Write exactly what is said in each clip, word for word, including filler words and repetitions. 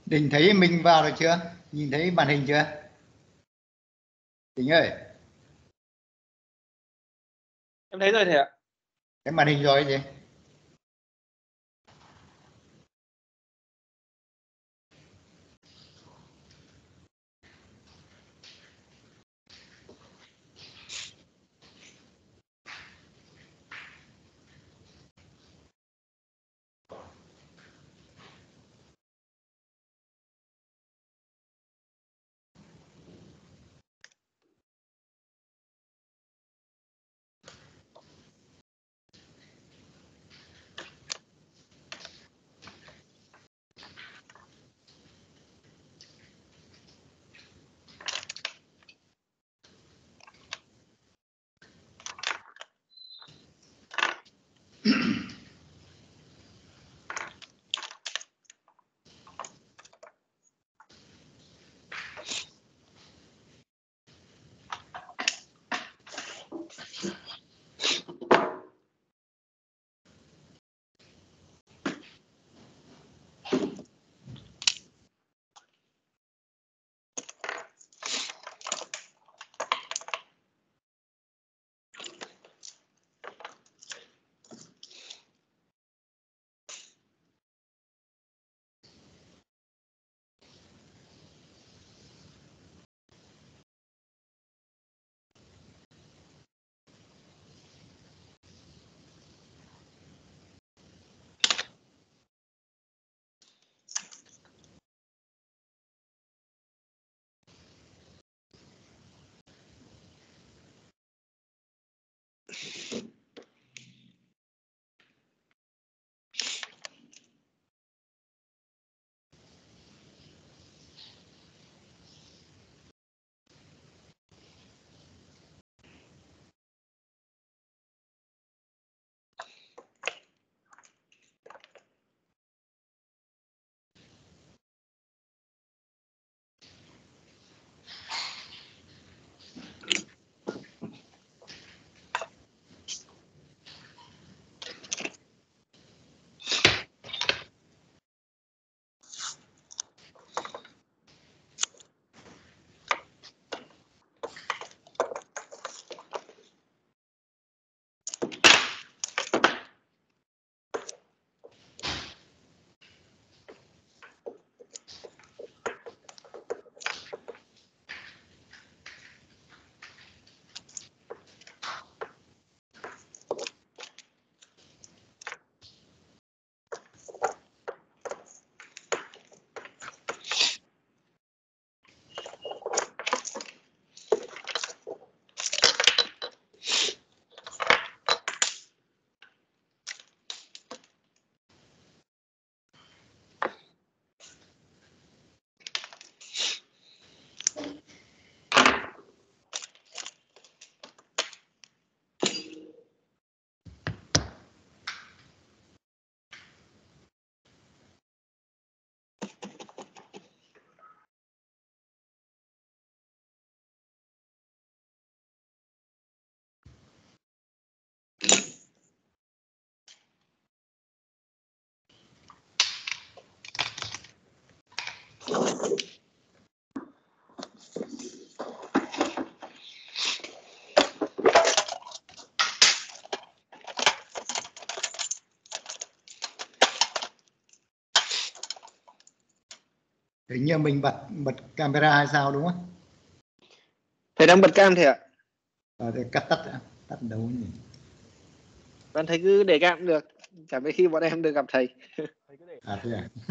Đình thấy mình vào rồi chưa? Nhìn thấy màn hình chưa? Đình ơi, Em thấy rồi thầy ạ. cái màn hình rồi gì? Hình như mình bật bật camera hay sao đúng không? Thầy đang bật cam thầy ạ. À, để cắt tắt đã. Tắt đâu nhỉ? Bạn thầy cứ để cam cũng được. Chả mấy khi bọn em được gặp thầy. À thế à?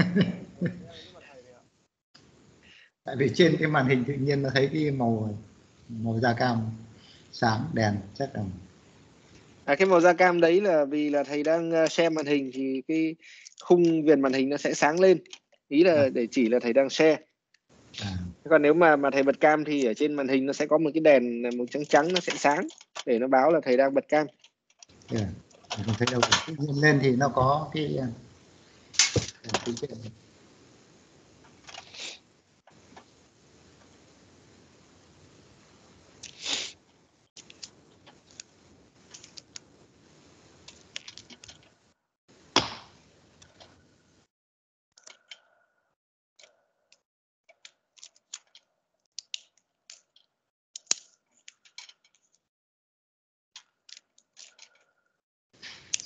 Tại vì trên cái màn hình tự nhiên nó thấy cái màu màu da cam sáng đèn chắc là À, cái màu da cam đấy là vì là thầy đang uh, share màn hình thì cái khung viền màn hình nó sẽ sáng lên. Ý à, là để chỉ là thầy đang share. à, Còn nếu mà mà thầy bật cam thì ở trên màn hình nó sẽ có một cái đèn màu trắng trắng nó sẽ sáng để nó báo là thầy đang bật cam. thế à. Mình không thấy đâu. Tự nhiên lên thì nó có cái cái chuyện.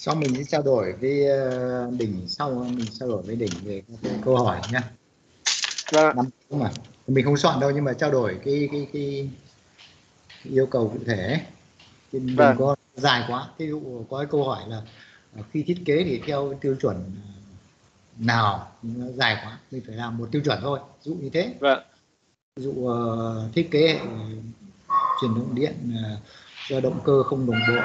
Sau mình sẽ trao đổi với uh, Đỉnh, sau mình trao đổi với Đỉnh về các câu hỏi nhá. Vâng. Năm mà mình không soạn đâu, nhưng mà trao đổi cái cái cái, cái yêu cầu cụ thể ấy. Đừng Vâng. có dài quá. Ví dụ có cái câu hỏi là khi thiết kế thì theo tiêu chuẩn nào, nó dài quá, mình phải làm một tiêu chuẩn thôi, ví dụ như thế. Vâng. Ví dụ uh, thiết kế uh, truyền động điện uh, cho động cơ không đồng bộ,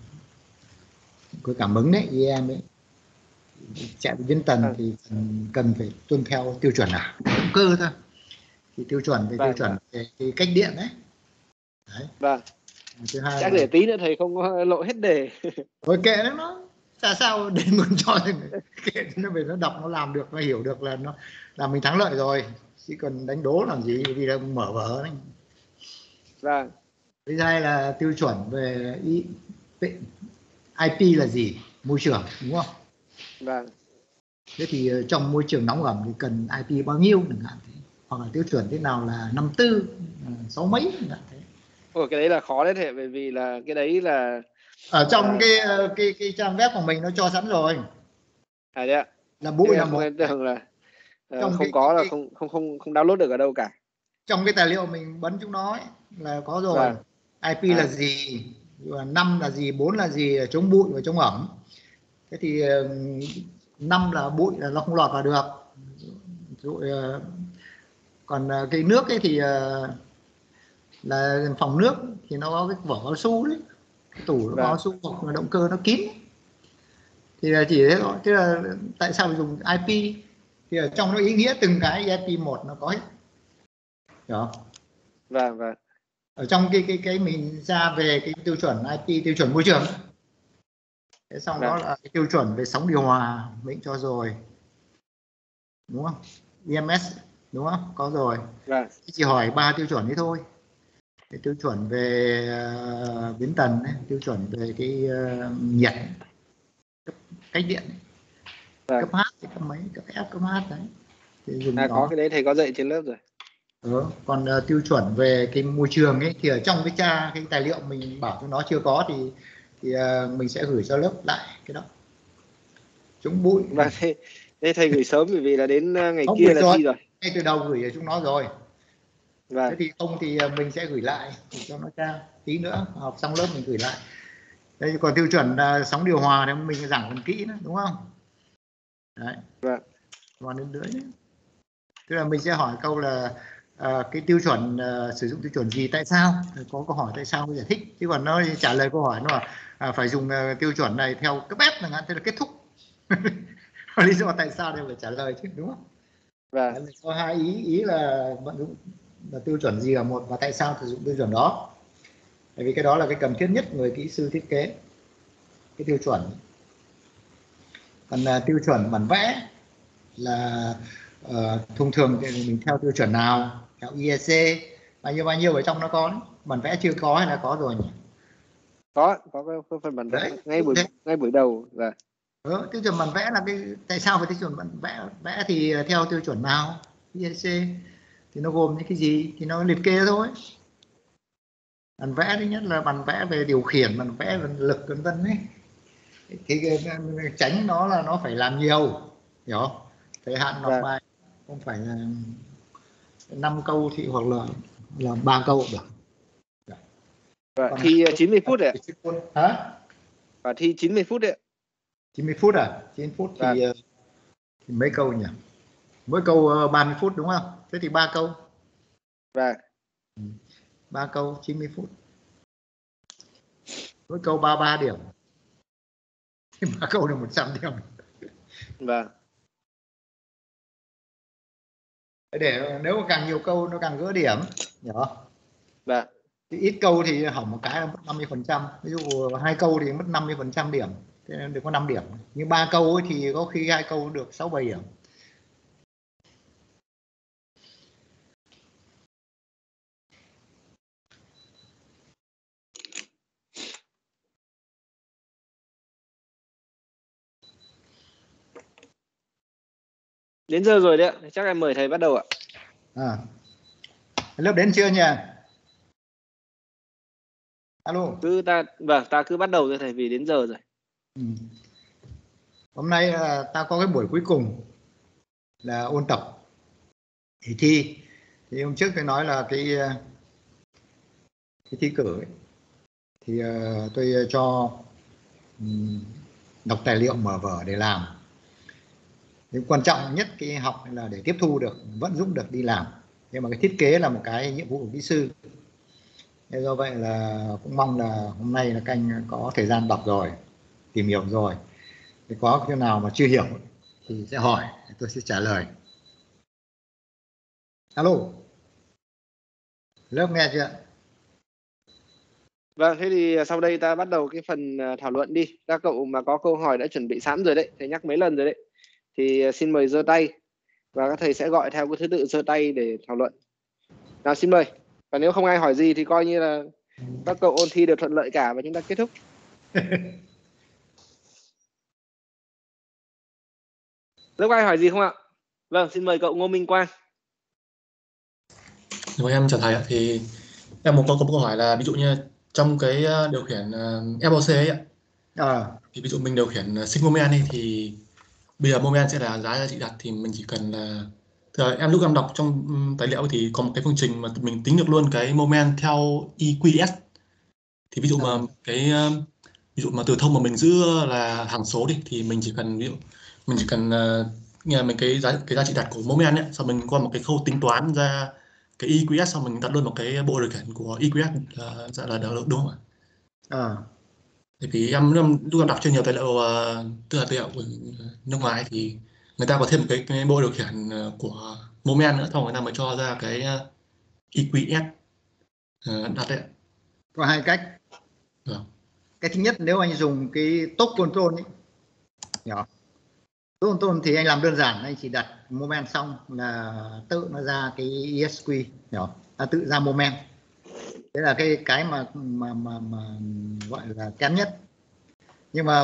cái cảm ứng đấy, i em đấy, chạy biến tần Vâng. thì cần phải tuân theo tiêu chuẩn nào, động cơ thôi thì tiêu chuẩn về Vâng. tiêu chuẩn Vâng. về cái cách điện đấy. Đấy. Vâng. Thứ hai Chắc là để tí nữa thầy không có lộ hết đề. thôi kệ nó, nó tại sao đến muốn cho kệ nó về, nó đọc nó làm được, nó hiểu được là nó là mình thắng lợi rồi, chứ còn đánh đố làm gì, vì là mở vở đấy. Vâng. Thứ hai là tiêu chuẩn về i pê là gì, môi trường, đúng không? Vâng. Thế thì trong môi trường nóng ẩm thì cần i pê bao nhiêu chẳng hạn thế, hoặc là tiêu chuẩn thế nào là năm tư, sáu mấy chẳng hạn thế. Ủa, cái đấy là khó đấy thầy, bởi vì là cái đấy là ở trong à, cái cái cái trang web của mình nó cho sẵn rồi. À đấy ạ. Là bụi là Không một. tưởng là uh, Trong không cái, có cái, là cái không không không không download được ở đâu cả. trong cái tài liệu mình bấm chúng nó ấy, là có rồi. Vâng. i pê À. là gì, năm là gì, bốn là gì, chống bụi và chống ẩm. Thế thì năm là bụi là nó không lọt vào được. Rồi, còn cái nước ấy thì là phòng nước thì nó có cái vỏ cao su đấy, cái tủ nó Vâng. cao su hoặc là động cơ nó kín, thì là chỉ thế thôi. Thế là tại sao dùng i pê thì ở trong nó ý nghĩa từng cái i pê một nó có hết. Đó. Vâng. Vâng. Ở trong cái cái cái mình ra về cái tiêu chuẩn i pê, tiêu chuẩn môi trường. Thế xong Vâng. đó là cái tiêu chuẩn về sóng điều hòa mình cho rồi, đúng không? i em ét đúng không, có rồi. Vâng. Chỉ hỏi ba tiêu chuẩn đấy thôi. Cái tiêu chuẩn về uh, biến tần ấy, tiêu chuẩn về cái uh, nhiệt, cấp, cách điện ấy. Vâng. Cấp H thì cấp mấy, cấp F, cấp H đấy thì dùng À, đó. có cái đấy thầy có dạy trên lớp rồi. Ừ. Còn uh, tiêu chuẩn về cái môi trường ấy thì ở trong cái tra cái tài liệu mình bảo cho nó chưa có thì thì uh, mình sẽ gửi cho lớp lại cái đó, chống bụi. Vâng. Thế, thế thầy gửi sớm bởi vì là đến ngày Không, kia gửi là rồi, thi rồi. ngay từ đầu gửi cho chúng nó rồi. Vâng. Thế thì không thì mình sẽ gửi lại để cho nó tra, tí nữa học xong lớp mình gửi lại. Đây, còn tiêu chuẩn uh, sóng điều hòa thì mình giảng còn kỹ nữa, đúng không? Đấy. Vâng. Còn đến dưới nữa. Tức là mình sẽ hỏi câu là uh, cái tiêu chuẩn uh, sử dụng tiêu chuẩn gì, tại sao, có câu hỏi tại sao mình giải thích, chứ còn nó trả lời câu hỏi nó là uh, phải dùng uh, tiêu chuẩn này theo cấp ép chẳng hạn, thế là kết thúc. Lý do tại sao thì phải trả lời chứ, đúng không? Vâng. Đấy, có hai ý, ý là vận dụng là tiêu chuẩn gì là một, và tại sao sử dụng tiêu chuẩn đó. Bởi vì cái đó là cái cần thiết nhất người kỹ sư thiết kế, cái tiêu chuẩn. Còn uh, tiêu chuẩn bản vẽ là uh, thông thường thì mình theo tiêu chuẩn nào, theo i e xê bao nhiêu bao nhiêu ở trong nó có đấy. Bản vẽ chưa có hay là có rồi nhỉ? Có có cái phần bản vẽ ngay buổi ngay buổi đầu. Vâng. Ừ, tiêu chuẩn bản vẽ là cái tại sao phải tiêu chuẩn bản vẽ vẽ thì theo tiêu chuẩn nào, i e xê thì nó gồm những cái gì thì nó liệt kê thôi. Bản vẽ thứ nhất là bản vẽ về điều khiển, bản vẽ về lực vân vân ấy, thì tránh nó là nó phải làm nhiều, hiểu không? Thời hạn nộp Vâng. bài không phải là năm câu thì hoặc là là ba câu được. Vâng. Thi chín mươi phút đấy ạ. Hả? Và thi chín mươi phút đấy ạ. chín mươi phút à? chín mươi phút thì, Vâng. thì mấy câu nhỉ? Mỗi câu ba mươi phút đúng không? Thế thì ba câu. Vâng. ba câu chín mươi phút. Mỗi câu ba mươi ba điểm. ba câu là một trăm điểm. Vâng. Để nếu mà càng nhiều câu nó càng gỡ điểm, hiểu không? Vâng. Thì ít câu thì hỏng một cái là mất năm mươi phần trăm. Ví dụ hai câu thì mất năm mươi phần trăm điểm. Thế nên được có năm điểm. Nhưng ba câu ấy thì có khi hai câu được sáu bảy điểm. Đến giờ rồi đấy ạ. Chắc em mời thầy bắt đầu ạ. À. Lớp đến chưa nhỉ? Alo. Cứ ta vâng, ta cứ bắt đầu thôi thầy, vì đến giờ rồi. Ừ. Hôm nay là ta có cái buổi cuối cùng là ôn tập thì thi. Thì hôm trước tôi nói là cái cái thi cử ấy, thì uh, tôi cho um, đọc tài liệu mở vở để làm. Nhưng quan trọng nhất cái học là để tiếp thu được, vận dụng được đi làm. Nhưng mà cái thiết kế là một cái nhiệm vụ của kỹ sư. Thế do vậy là cũng mong là hôm nay là các anh có thời gian đọc rồi, tìm hiểu rồi. Thì có cái nào mà chưa hiểu thì sẽ hỏi, tôi sẽ trả lời. Alo, lớp nghe chưa? Vâng, thế thì sau đây ta bắt đầu cái phần thảo luận đi. Các cậu mà có câu hỏi đã chuẩn bị sẵn rồi đấy, thầy nhắc mấy lần rồi đấy, thì xin mời giơ tay và các thầy sẽ gọi theo cái thứ tự giơ tay để thảo luận. Nào, xin mời. Và nếu không ai hỏi gì thì coi như là các cậu ôn thi đều thuận lợi cả và chúng ta kết thúc. Lớp ai hỏi gì không ạ? Vâng, xin mời cậu Ngô Minh Quang. Rồi em chào thầy ạ. Thì em một câu có một câu hỏi là ví dụ như trong cái điều khiển ép o xê ấy ạ, À. thì ví dụ mình điều khiển sinh moment ấy, thì bây giờ moment sẽ là giá trị đặt, thì mình chỉ cần là Thì em lúc em đọc trong tài liệu thì có một cái phương trình mà mình tính được luôn cái moment theo e quy ét. Thì ví dụ mà cái ví dụ mà từ thông mà mình giữ là hằng số đi, thì mình chỉ cần ví dụ mình chỉ cần nghe mình cái giá cái giá trị đặt của moment ấy, sau mình qua một cái khâu tính toán ra cái e quy ét, xong mình đặt luôn một cái bộ điều khiển của e quy ét là dạ là được, đúng không ạ? À. Bởi vì em lúc em đọc trên nhiều tài liệu tức là tài liệu của nước ngoài thì người ta có thêm một cái, cái bộ điều khiển của moment nữa, xong người ta mới cho ra cái e quy ét đặt đấy. Có hai cách. Được. Cái thứ nhất, nếu anh dùng cái top control ấy, nhỏ top control thì anh làm đơn giản, anh chỉ đặt moment xong là tự nó ra cái e ét quy nhỏ, à, tự ra moment. Đấy là cái cái mà mà mà, mà gọi là kém nhất. Nhưng mà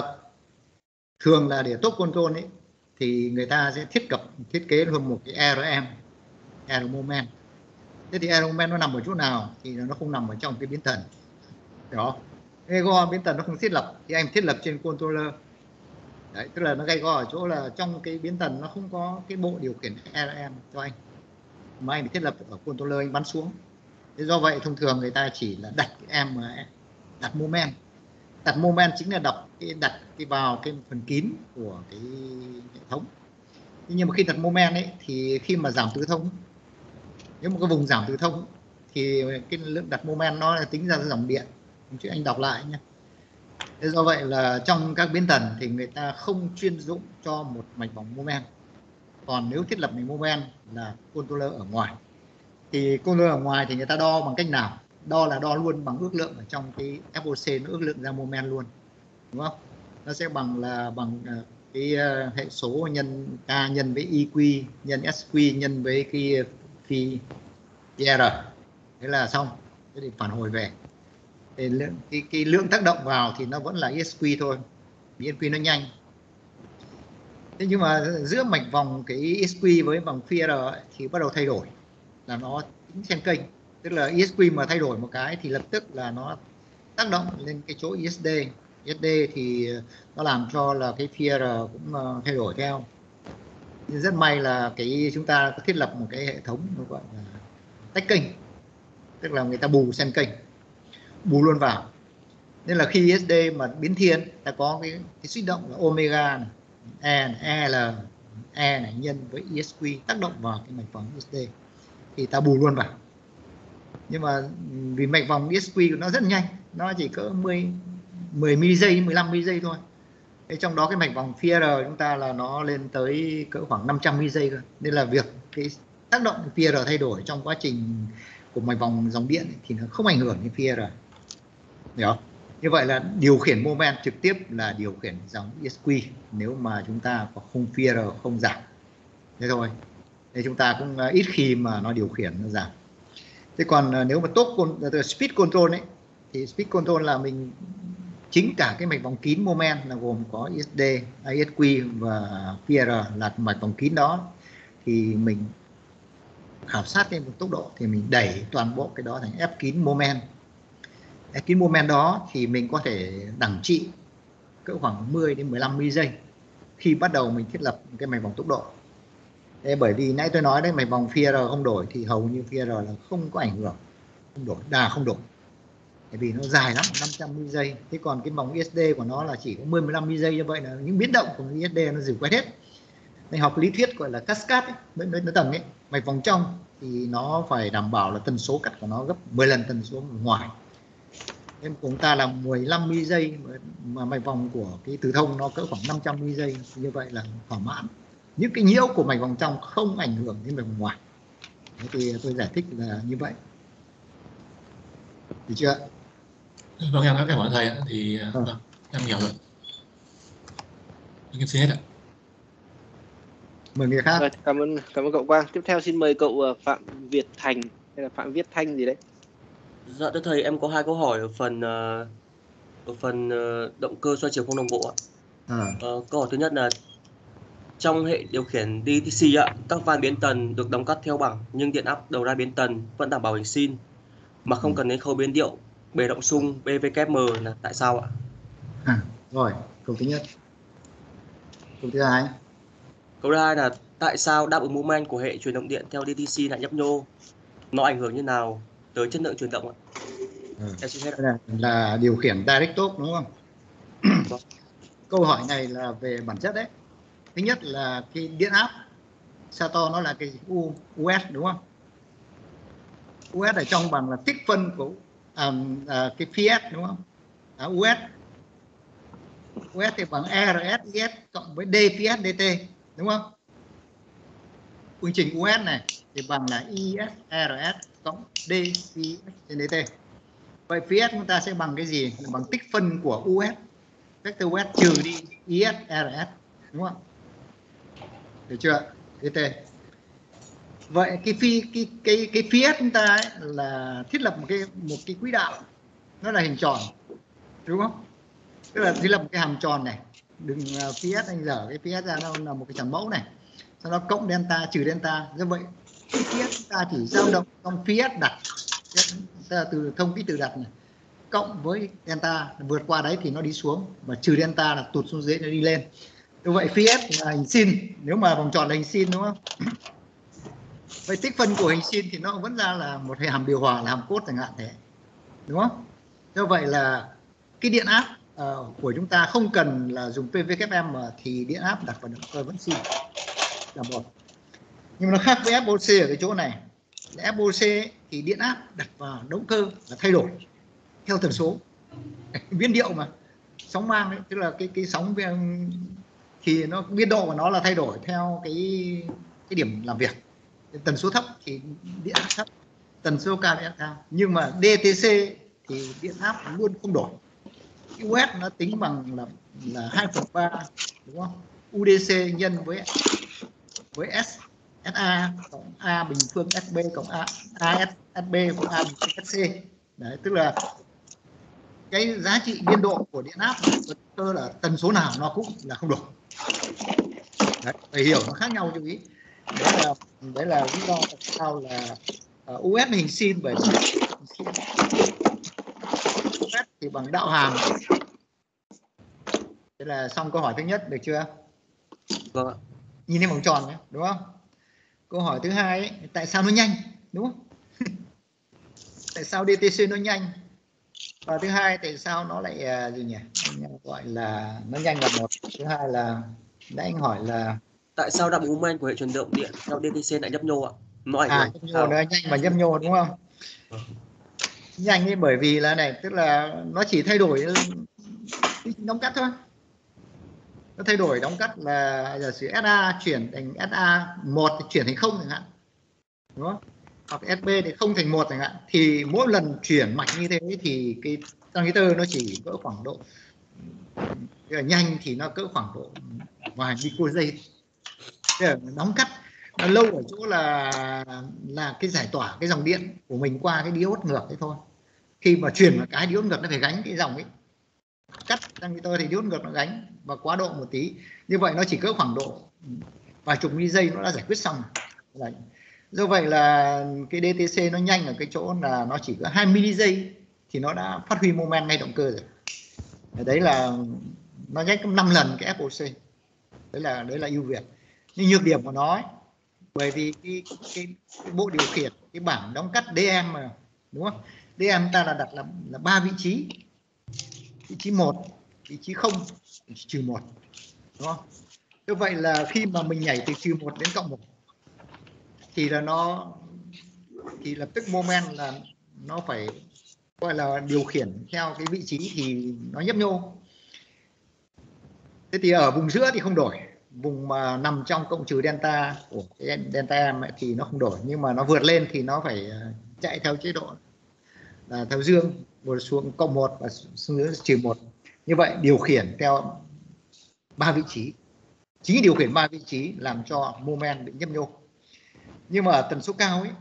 thường là để top control ấy thì người ta sẽ thiết cập thiết kế luôn một cái e rờ em, error moment. Thế thì error moment nó nằm ở chỗ nào? Thì nó không nằm ở trong cái biến thần đó. Gây go biến tần nó không thiết lập thì anh thiết lập trên controller. Đấy, tức là nó gây go ở chỗ là trong cái biến tần nó không có cái bộ điều khiển e rờ em cho anh, mà anh phải thiết lập ở controller, anh bắn xuống. Thế do vậy thông thường người ta chỉ là đặt cái em đặt moment. Đặt moment chính là đọc cái đặt cái vào cái phần kín của cái hệ thống. Thế nhưng mà khi đặt moment ấy thì khi mà giảm tứ thông, nếu một cái vùng giảm tứ thông thì cái lượng đặt moment nó là tính ra dòng điện. Chứ anh đọc lại nhé. Thế do vậy là trong các biến tần thì người ta không chuyên dụng cho một mạch vòng moment. Còn nếu thiết lập mạch moment là controller ở ngoài, thì controller ở ngoài thì người ta đo bằng cách nào? Đo là đo luôn bằng ước lượng ở trong cái ép o xê, nó ước lượng ra moment luôn, đúng không? Nó sẽ bằng là bằng cái hệ số nhân k nhân với eq nhân sq nhân với cái phi r. Thế là xong. Thế thì phản hồi về thì lượng, cái, cái lượng tác động vào thì nó vẫn là e ét quy thôi, vì e ét quy nó nhanh. Thế nhưng mà giữa mạch vòng cái e ét quy với vòng phi r ấy, thì bắt đầu thay đổi, là nó tính xen kênh. Tức là e ét quy mà thay đổi một cái thì lập tức là nó tác động lên cái chỗ e ét đê. e ét đê thì nó làm cho là cái phi r cũng thay đổi theo. Nhưng rất may là cái chúng ta có thiết lập một cái hệ thống gọi là tách kênh, tức là người ta bù xen kênh, bù luôn vào. Nên là khi e ét đê mà biến thiên, ta có cái, cái suy động là omega này, e này, e là e này nhân với e ét quy tác động vào cái mạch vòng e ét đê thì ta bù luôn vào. Nhưng mà vì mạch vòng e ét quy của nó rất nhanh, nó chỉ cỡ mười mười giây, mười lăm giây thôi. Thế trong đó cái mạch vòng phi r chúng ta là nó lên tới cỡ khoảng năm trăm giây cơ. Nên là việc cái tác động phi r thay đổi trong quá trình của mạch vòng dòng điện thì nó không ảnh hưởng đến phi r. Hiểu không? Như vậy là điều khiển moment trực tiếp là điều khiển dòng e ét quy nếu mà chúng ta có khung phi r không giảm. Thế thôi. Thế chúng ta cũng ít khi mà nó điều khiển nó giảm. Thế còn nếu mà top speed control ấy, thì speed control là mình chính cả cái mạch vòng kín moment là gồm có e ét đê, e ét quy và phi r là mạch vòng kín đó, thì mình khảo sát lên một tốc độ thì mình đẩy toàn bộ cái đó thành ép kín moment. Ép kín moment đó thì mình có thể đẳng trị cỡ khoảng mười đến mười lăm mi li giây khi bắt đầu mình thiết lập cái mạch vòng tốc độ. Thế bởi vì nãy tôi nói đấy, mạch vòng phi e rờ không đổi thì hầu như phi e rờ là không có ảnh hưởng, không đổi, đà không đổi. Bởi vì nó dài lắm, năm trăm mi li giây. Thế còn cái vòng i ét đê của nó là chỉ có mười mười lăm mi li giây, như vậy là những biến động của i ét đê nó dừng quét hết. Mình học lý thuyết gọi là cascade ấy, nó, nó tầng ấy, mạch vòng trong thì nó phải đảm bảo là tần số cắt của nó gấp mười lần tần số ngoài. Nên của chúng ta là mười lăm mi li giây mà mạch vòng của cái từ thông nó cỡ khoảng năm trăm mi li giây, như vậy là thỏa mãn. Những cái nhiễu của mạch vòng trong không ảnh hưởng đến mạch vòng ngoài. Thế thì tôi giải thích là như vậy. Được chưa? Vâng, em đã cảm ơn thầy ạ. Thì à. vâng, em hiểu rồi. Em xin hết ạ. Mời người khác. Rồi, cảm ơn cảm ơn cậu Quang. Tiếp theo xin mời cậu Phạm Việt Thành hay là Phạm Viết Thanh gì đấy. Dạ thưa thầy, em có hai câu hỏi ở phần uh, ở phần uh, động cơ xoay chiều không đồng bộ ạ. À. Uh, câu hỏi thứ nhất là trong hệ điều khiển đê tê xê ạ, các van biến tần được đóng cắt theo bằng nhưng điện áp đầu ra biến tần vẫn đảm bảo hình sin mà không cần đến khâu biến điệu bề động xung bê vê kép em là tại sao ạ? À, rồi, câu thứ nhất. Câu thứ hai. Câu thứ hai là tại sao đáp ứng mô men của hệ truyền động điện theo đê tê xê lại nhấp nhô? Nó ảnh hưởng như nào tới chất lượng truyền động ạ? Ừ. Em xin hết ạ. Là, là điều khiển direct top đúng không? Câu hỏi này là về bản chất đấy. Thứ nhất là cái điện áp Sato nó là cái U, US đúng không? u ét ở trong bằng là tích phân của à, à, cái phi ét đúng không? À, u ét u ét thì bằng e rờ ét i ét cộng với D phi ét dt đúng không? Phương trình u ét này thì bằng là i ét e rờ ét cộng D phi ét trên dt. Vậy phi ét chúng ta sẽ bằng cái gì? Là bằng tích phân của u ét, vector u ét trừ đi i ét e rờ ét đúng không? Được chưa? dt. Vậy cái phi cái cái cái phi ét chúng ta ấy là thiết lập một cái một cái quỹ đạo nó là hình tròn đúng không? Tức là thiết lập một cái hàm tròn này, đừng phi ét anh dở cái phi ét ra, nó là một cái tròn mẫu này, sau đó cộng delta trừ delta. Do vậy phi ét chúng ta chỉ dao động trong phi ét đặt từ thông cái từ đặt này cộng với delta vượt qua đấy thì nó đi xuống, và trừ delta là tụt xuống dưới nó đi lên. Như vậy phi ét là hình sin, nếu mà vòng tròn là hình sin đúng không? Vậy tích phân của hình sin thì nó vẫn ra là một hệ hàm điều hòa là hàm cốt chẳng hạn thế, đúng không? Do vậy là cái điện áp uh, của chúng ta không cần là dùng pê vê kép em mà thì điện áp đặt vào động cơ vẫn sin là một. Nhưng mà nó khác với ép ô xê ở cái chỗ này. ép ô xê thì điện áp đặt vào động cơ là thay đổi theo tần số biến điệu mà sóng mang ấy, tức là cái cái sóng thì nó biên độ của nó là thay đổi theo cái cái điểm làm việc. Tần số thấp thì điện áp thấp, tần số cao điện áp cao. Nhưng mà đê tê xê thì điện áp luôn không đổi. u ét nó tính bằng là là hai phần ba đúng không? u đê xê nhân với với S ét a cộng A bình phương ét bê cộng A a ét bê cộng A bình phương ét xê. Đấy, tức là cái giá trị biên độ của điện áp cơ là tần số nào nó cũng là không đổi. Đấy, phải hiểu nó khác nhau chú ý. Đấy là đấy là lý do tại sao là uh, u ét hình sin, bởi vì u ét thì bằng đạo hàm. Thế là xong câu hỏi thứ nhất, được chưa? Vâng ạ. Nhìn thấy vòng tròn đấy, đúng không? Câu hỏi thứ hai ấy, tại sao nó nhanh, đúng không? Tại sao đê tê xê nó nhanh? Và thứ hai tại sao nó lại uh, gì nhỉ? Gọi là nó nhanh là một. Thứ hai là nãy anh hỏi là tại sao đáp ứng mô men của hệ truyền động điện theo đê tê xê lại nhấp nhô ạ? Nó ảnh à, hưởng nhấp nhô nó nhanh và nhấp nhô đúng không? Vâng. Nhanh ấy bởi vì là này, tức là nó chỉ thay đổi đóng cắt thôi. Nó thay đổi đóng cắt là giả sử ét a chuyển thành ét a một thì chuyển thành không chẳng hạn, đúng không? Hoặc ét bê thì không thành một chẳng hạn, thì mỗi lần chuyển mạch như thế thì cái transistor nó chỉ cỡ khoảng độ nhanh thì nó cỡ khoảng độ vài micro giây. Đóng cắt nó lâu ở chỗ là là cái giải tỏa cái dòng điện của mình qua cái diode ngược đấy thôi. Khi mà chuyển vào cái diode ngược nó phải gánh cái dòng ấy, cắt transistor thì diode ngược nó gánh và quá độ một tí, như vậy nó chỉ cỡ khoảng độ vài chục mi giây nó đã giải quyết xong rồi. Do vậy là cái đê tê xê nó nhanh ở cái chỗ là nó chỉ có hai mi li giây thì nó đã phát huy moment ngay động cơ rồi. Đấy là nó nhanh gấp năm lần cái ép ô xê. Đấy là đấy là ưu việt. Nhưng nhược điểm của nó ấy, bởi vì cái, cái, cái bộ điều khiển, cái bảng đóng cắt đê em mà, đúng không? đê em ta là đặt là là ba vị trí, vị trí một, vị trí không, vị trí trừ một, đúng không? Như vậy là khi mà mình nhảy từ trừ một đến cộng một thì là nó thì lập tức moment là nó phải gọi là điều khiển theo cái vị trí thì nó nhấp nhô. Thế thì ở vùng giữa thì không đổi, vùng mà nằm trong cộng trừ delta của cái delta m ấy thì nó không đổi, nhưng mà nó vượt lên thì nó phải chạy theo chế độ là theo dương, vượt xuống cộng một và xuống dưới trừ một. Như vậy điều khiển theo ba vị trí, chính điều khiển ba vị trí làm cho moment bị nhấp nhô. Nhưng mà ở tần số cao ấy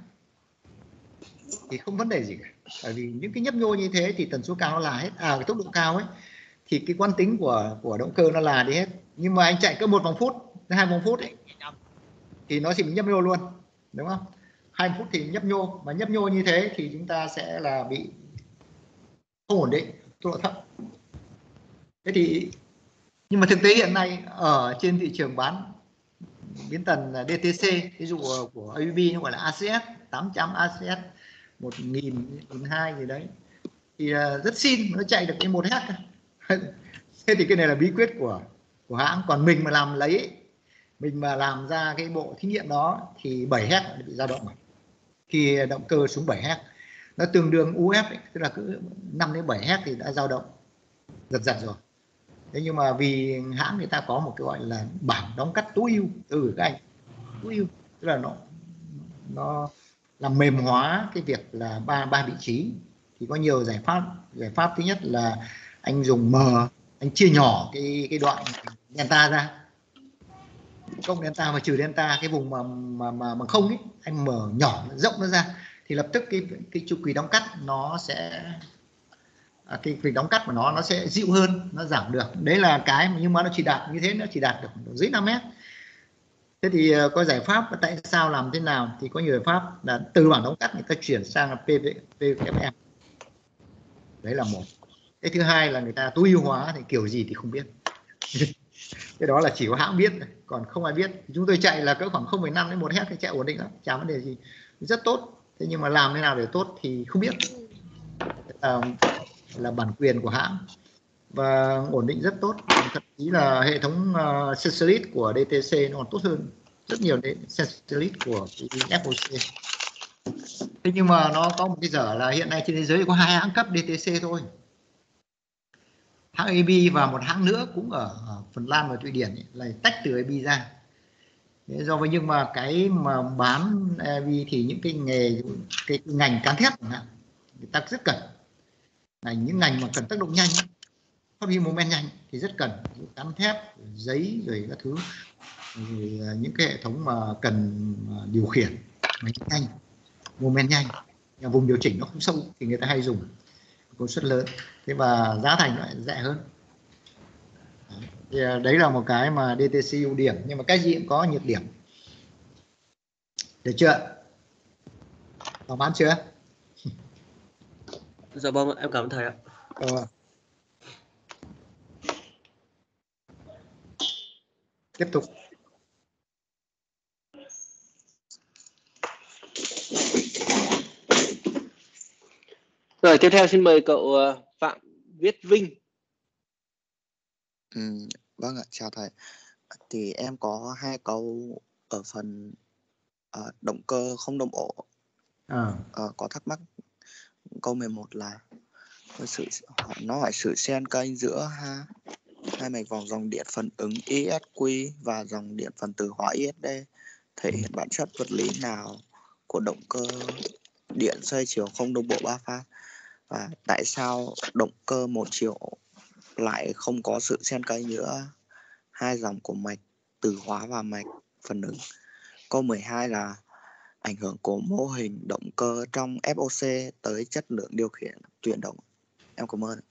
thì không vấn đề gì cả, bởi vì những cái nhấp nhô như thế thì tần số cao nó là hết, à cái tốc độ cao ấy thì cái quán tính của của động cơ nó là đi hết. Nhưng mà anh chạy cứ một vòng phút, hai vòng phút ấy thì nó chỉ bị nhấp nhô luôn, đúng không? Hai phút thì nhấp nhô, mà nhấp nhô như thế thì chúng ta sẽ là bị không ổn định, tốc độ thấp. Thế thì nhưng mà thực tế hiện nay ở trên thị trường bán biến tần đê tê xê, ví dụ của a bê bê nó gọi là a xê ét tám trăm, a xê ét một nghìn, một nghìn hai trăm gì đấy thì rất xin, nó chạy được cái một héc. Thế thì cái này là bí quyết của của hãng. Còn mình mà làm lấy, mình mà làm ra cái bộ thí nghiệm đó thì bảy héc bị dao động. Khi động cơ xuống bảy héc, nó tương đương u ép ấy, tức là cứ năm đến bảy héc thì đã dao động giật giật rồi. Thế nhưng mà vì hãng người ta có một cái gọi là bảng đóng cắt tối ưu, từ các anh tối ưu, tức là nó nó làm mềm hóa cái việc là ba ba vị trí. Thì có nhiều giải pháp. Giải pháp thứ nhất là anh dùng M, anh chia nhỏ cái cái đoạn delta ra, cộng delta và trừ delta, cái vùng mà mà mà bằng không ấy, anh mở nhỏ rộng nó ra thì lập tức cái cái chu kỳ đóng cắt nó sẽ à, cái việc đóng cắt của nó nó sẽ dịu hơn, nó giảm được. Đấy là cái, nhưng mà nó chỉ đạt như thế, nó chỉ đạt được dưới năm mét. Thế thì uh, có giải pháp tại sao làm thế nào? Thì có nhiều giải pháp là từ bảng đóng cắt người ta chuyển sang là pê vê ép em. Đấy là một. Cái thứ hai là người ta tối ưu hóa thì kiểu gì thì không biết. Cái đó là chỉ có hãng biết, còn không ai biết. Chúng tôi chạy là cỡ khoảng không phẩy năm đến một héc thì chạy ổn định lắm, chả vấn đề gì, rất tốt. Thế nhưng mà làm thế nào để tốt thì không biết. À, là bản quyền của hãng và ổn định rất tốt. Thậm chí là hệ thống uh, Sensorit của đê tê xê nó còn tốt hơn rất nhiều đấy, Sensorit của ép ô xê. Thế nhưng mà nó có một cái dở là hiện nay trên thế giới có hai hãng cấp đê tê xê thôi, hãng a bê bê và một hãng nữa cũng ở, ở Phần Lan và Thụy Điển ấy, là tách từ a bê bê ra. Thế do vậy nhưng mà cái mà bán a bê bê thì những cái nghề, cái, cái ngành cán thép chẳng hạn, người ta rất cần. Ngành những ngành mà cần tác động nhanh, phát huy moment nhanh thì rất cần cán thép, giấy rồi các thứ, rồi những cái hệ thống mà cần điều khiển nhanh, moment nhanh, nhưng vùng điều chỉnh nó không sâu thì người ta hay dùng công suất lớn. Thế và giá thành lại rẻ hơn. Thì đấy là một cái mà đê tê xê ưu điểm, nhưng mà cái gì cũng có nhược điểm. Được chưa? Đọc bán chưa? Dạ vâng, em cảm ơn thầy ạ. Ờ. Tiếp tục. Rồi tiếp theo xin mời cậu Phạm Viết Vinh. Ừ, vâng ạ, chào thầy. Thì em có hai câu ở phần uh, động cơ không đồng bộ. À. Uh, có thắc mắc. Câu mười một là sự nó hỏi sự xen kênh giữa ha, hai mạch vòng dòng điện phần ứng i ét quy và dòng điện phần tử hóa i ét đê thể hiện bản chất vật lý nào của động cơ điện xoay chiều không đồng bộ ba pha, và tại sao động cơ một chiều lại không có sự xen kẽ giữa hai dòng của mạch tử hóa và mạch phần ứng. Câu mười hai là ảnh hưởng của mô hình động cơ trong ép ô xê tới chất lượng điều khiển chuyển động. Em cảm ơn.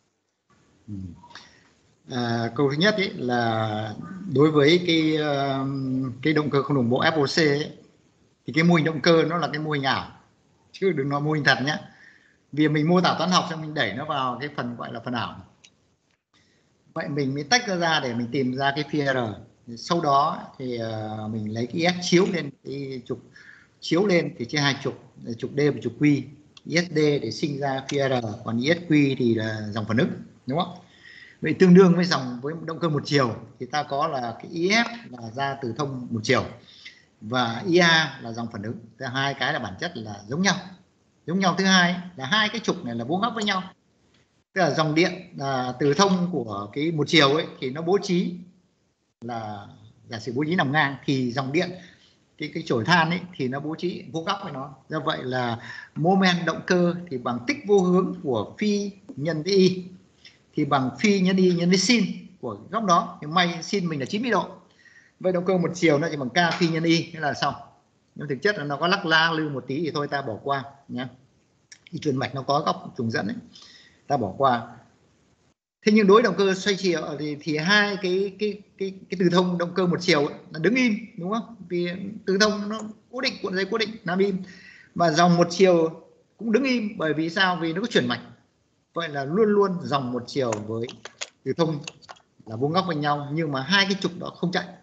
À, câu thứ nhất ý là đối với cái cái động cơ không đồng bộ ép ô xê ấy, thì cái mô hình động cơ nó là cái mô hình ảo chứ đừng nói mô hình thật nhé, vì mình mô tả toán học xong mình đẩy nó vào cái phần gọi là phần ảo. Vậy mình mới tách ra ra để mình tìm ra cái phi R. Sau đó thì uh, mình lấy cái i ét chiếu lên cái trục chiếu lên thì trên hai trục, trục D và trục Q, i ét D để sinh ra phi R, còn i ét Q thì là dòng phản ứng, đúng không? Vậy tương đương với dòng với động cơ một chiều thì ta có là cái i ép là ra từ thông một chiều và i a là dòng phản ứng. Thứ hai cái là bản chất là giống nhau. Giống nhau thứ hai là hai cái trục này là vuông góc với nhau. Tức là dòng điện à, từ thông của cái một chiều ấy thì nó bố trí là giả sử bố trí nằm ngang, thì dòng điện cái cái chổi than ấy thì nó bố trí vuông góc với nó. Do vậy là moment động cơ thì bằng tích vô hướng của phi nhân với y thì bằng phi nhân y nhân với sin của góc đó. Thì may sin mình là chín mươi độ. Vậy động cơ một chiều nó chỉ bằng k phi nhân y, thế là xong. Nhưng thực chất là nó có lắc la lư một tí thì thôi ta bỏ qua nhé. Thì truyền mạch nó có góc trùng dẫn ấy, ta bỏ qua. Thế nhưng đối động cơ xoay chiều thì, thì hai cái cái cái cái từ thông động cơ một chiều ấy, là đứng im, đúng không? Vì từ thông nó cố định, cuộn dây cố định, nằm im. Và dòng một chiều cũng đứng im, bởi vì sao? Vì nó có chuyển mạch. Vậy là luôn luôn dòng một chiều với từ thông là vuông góc với nhau, nhưng mà hai cái trục đó không chạy.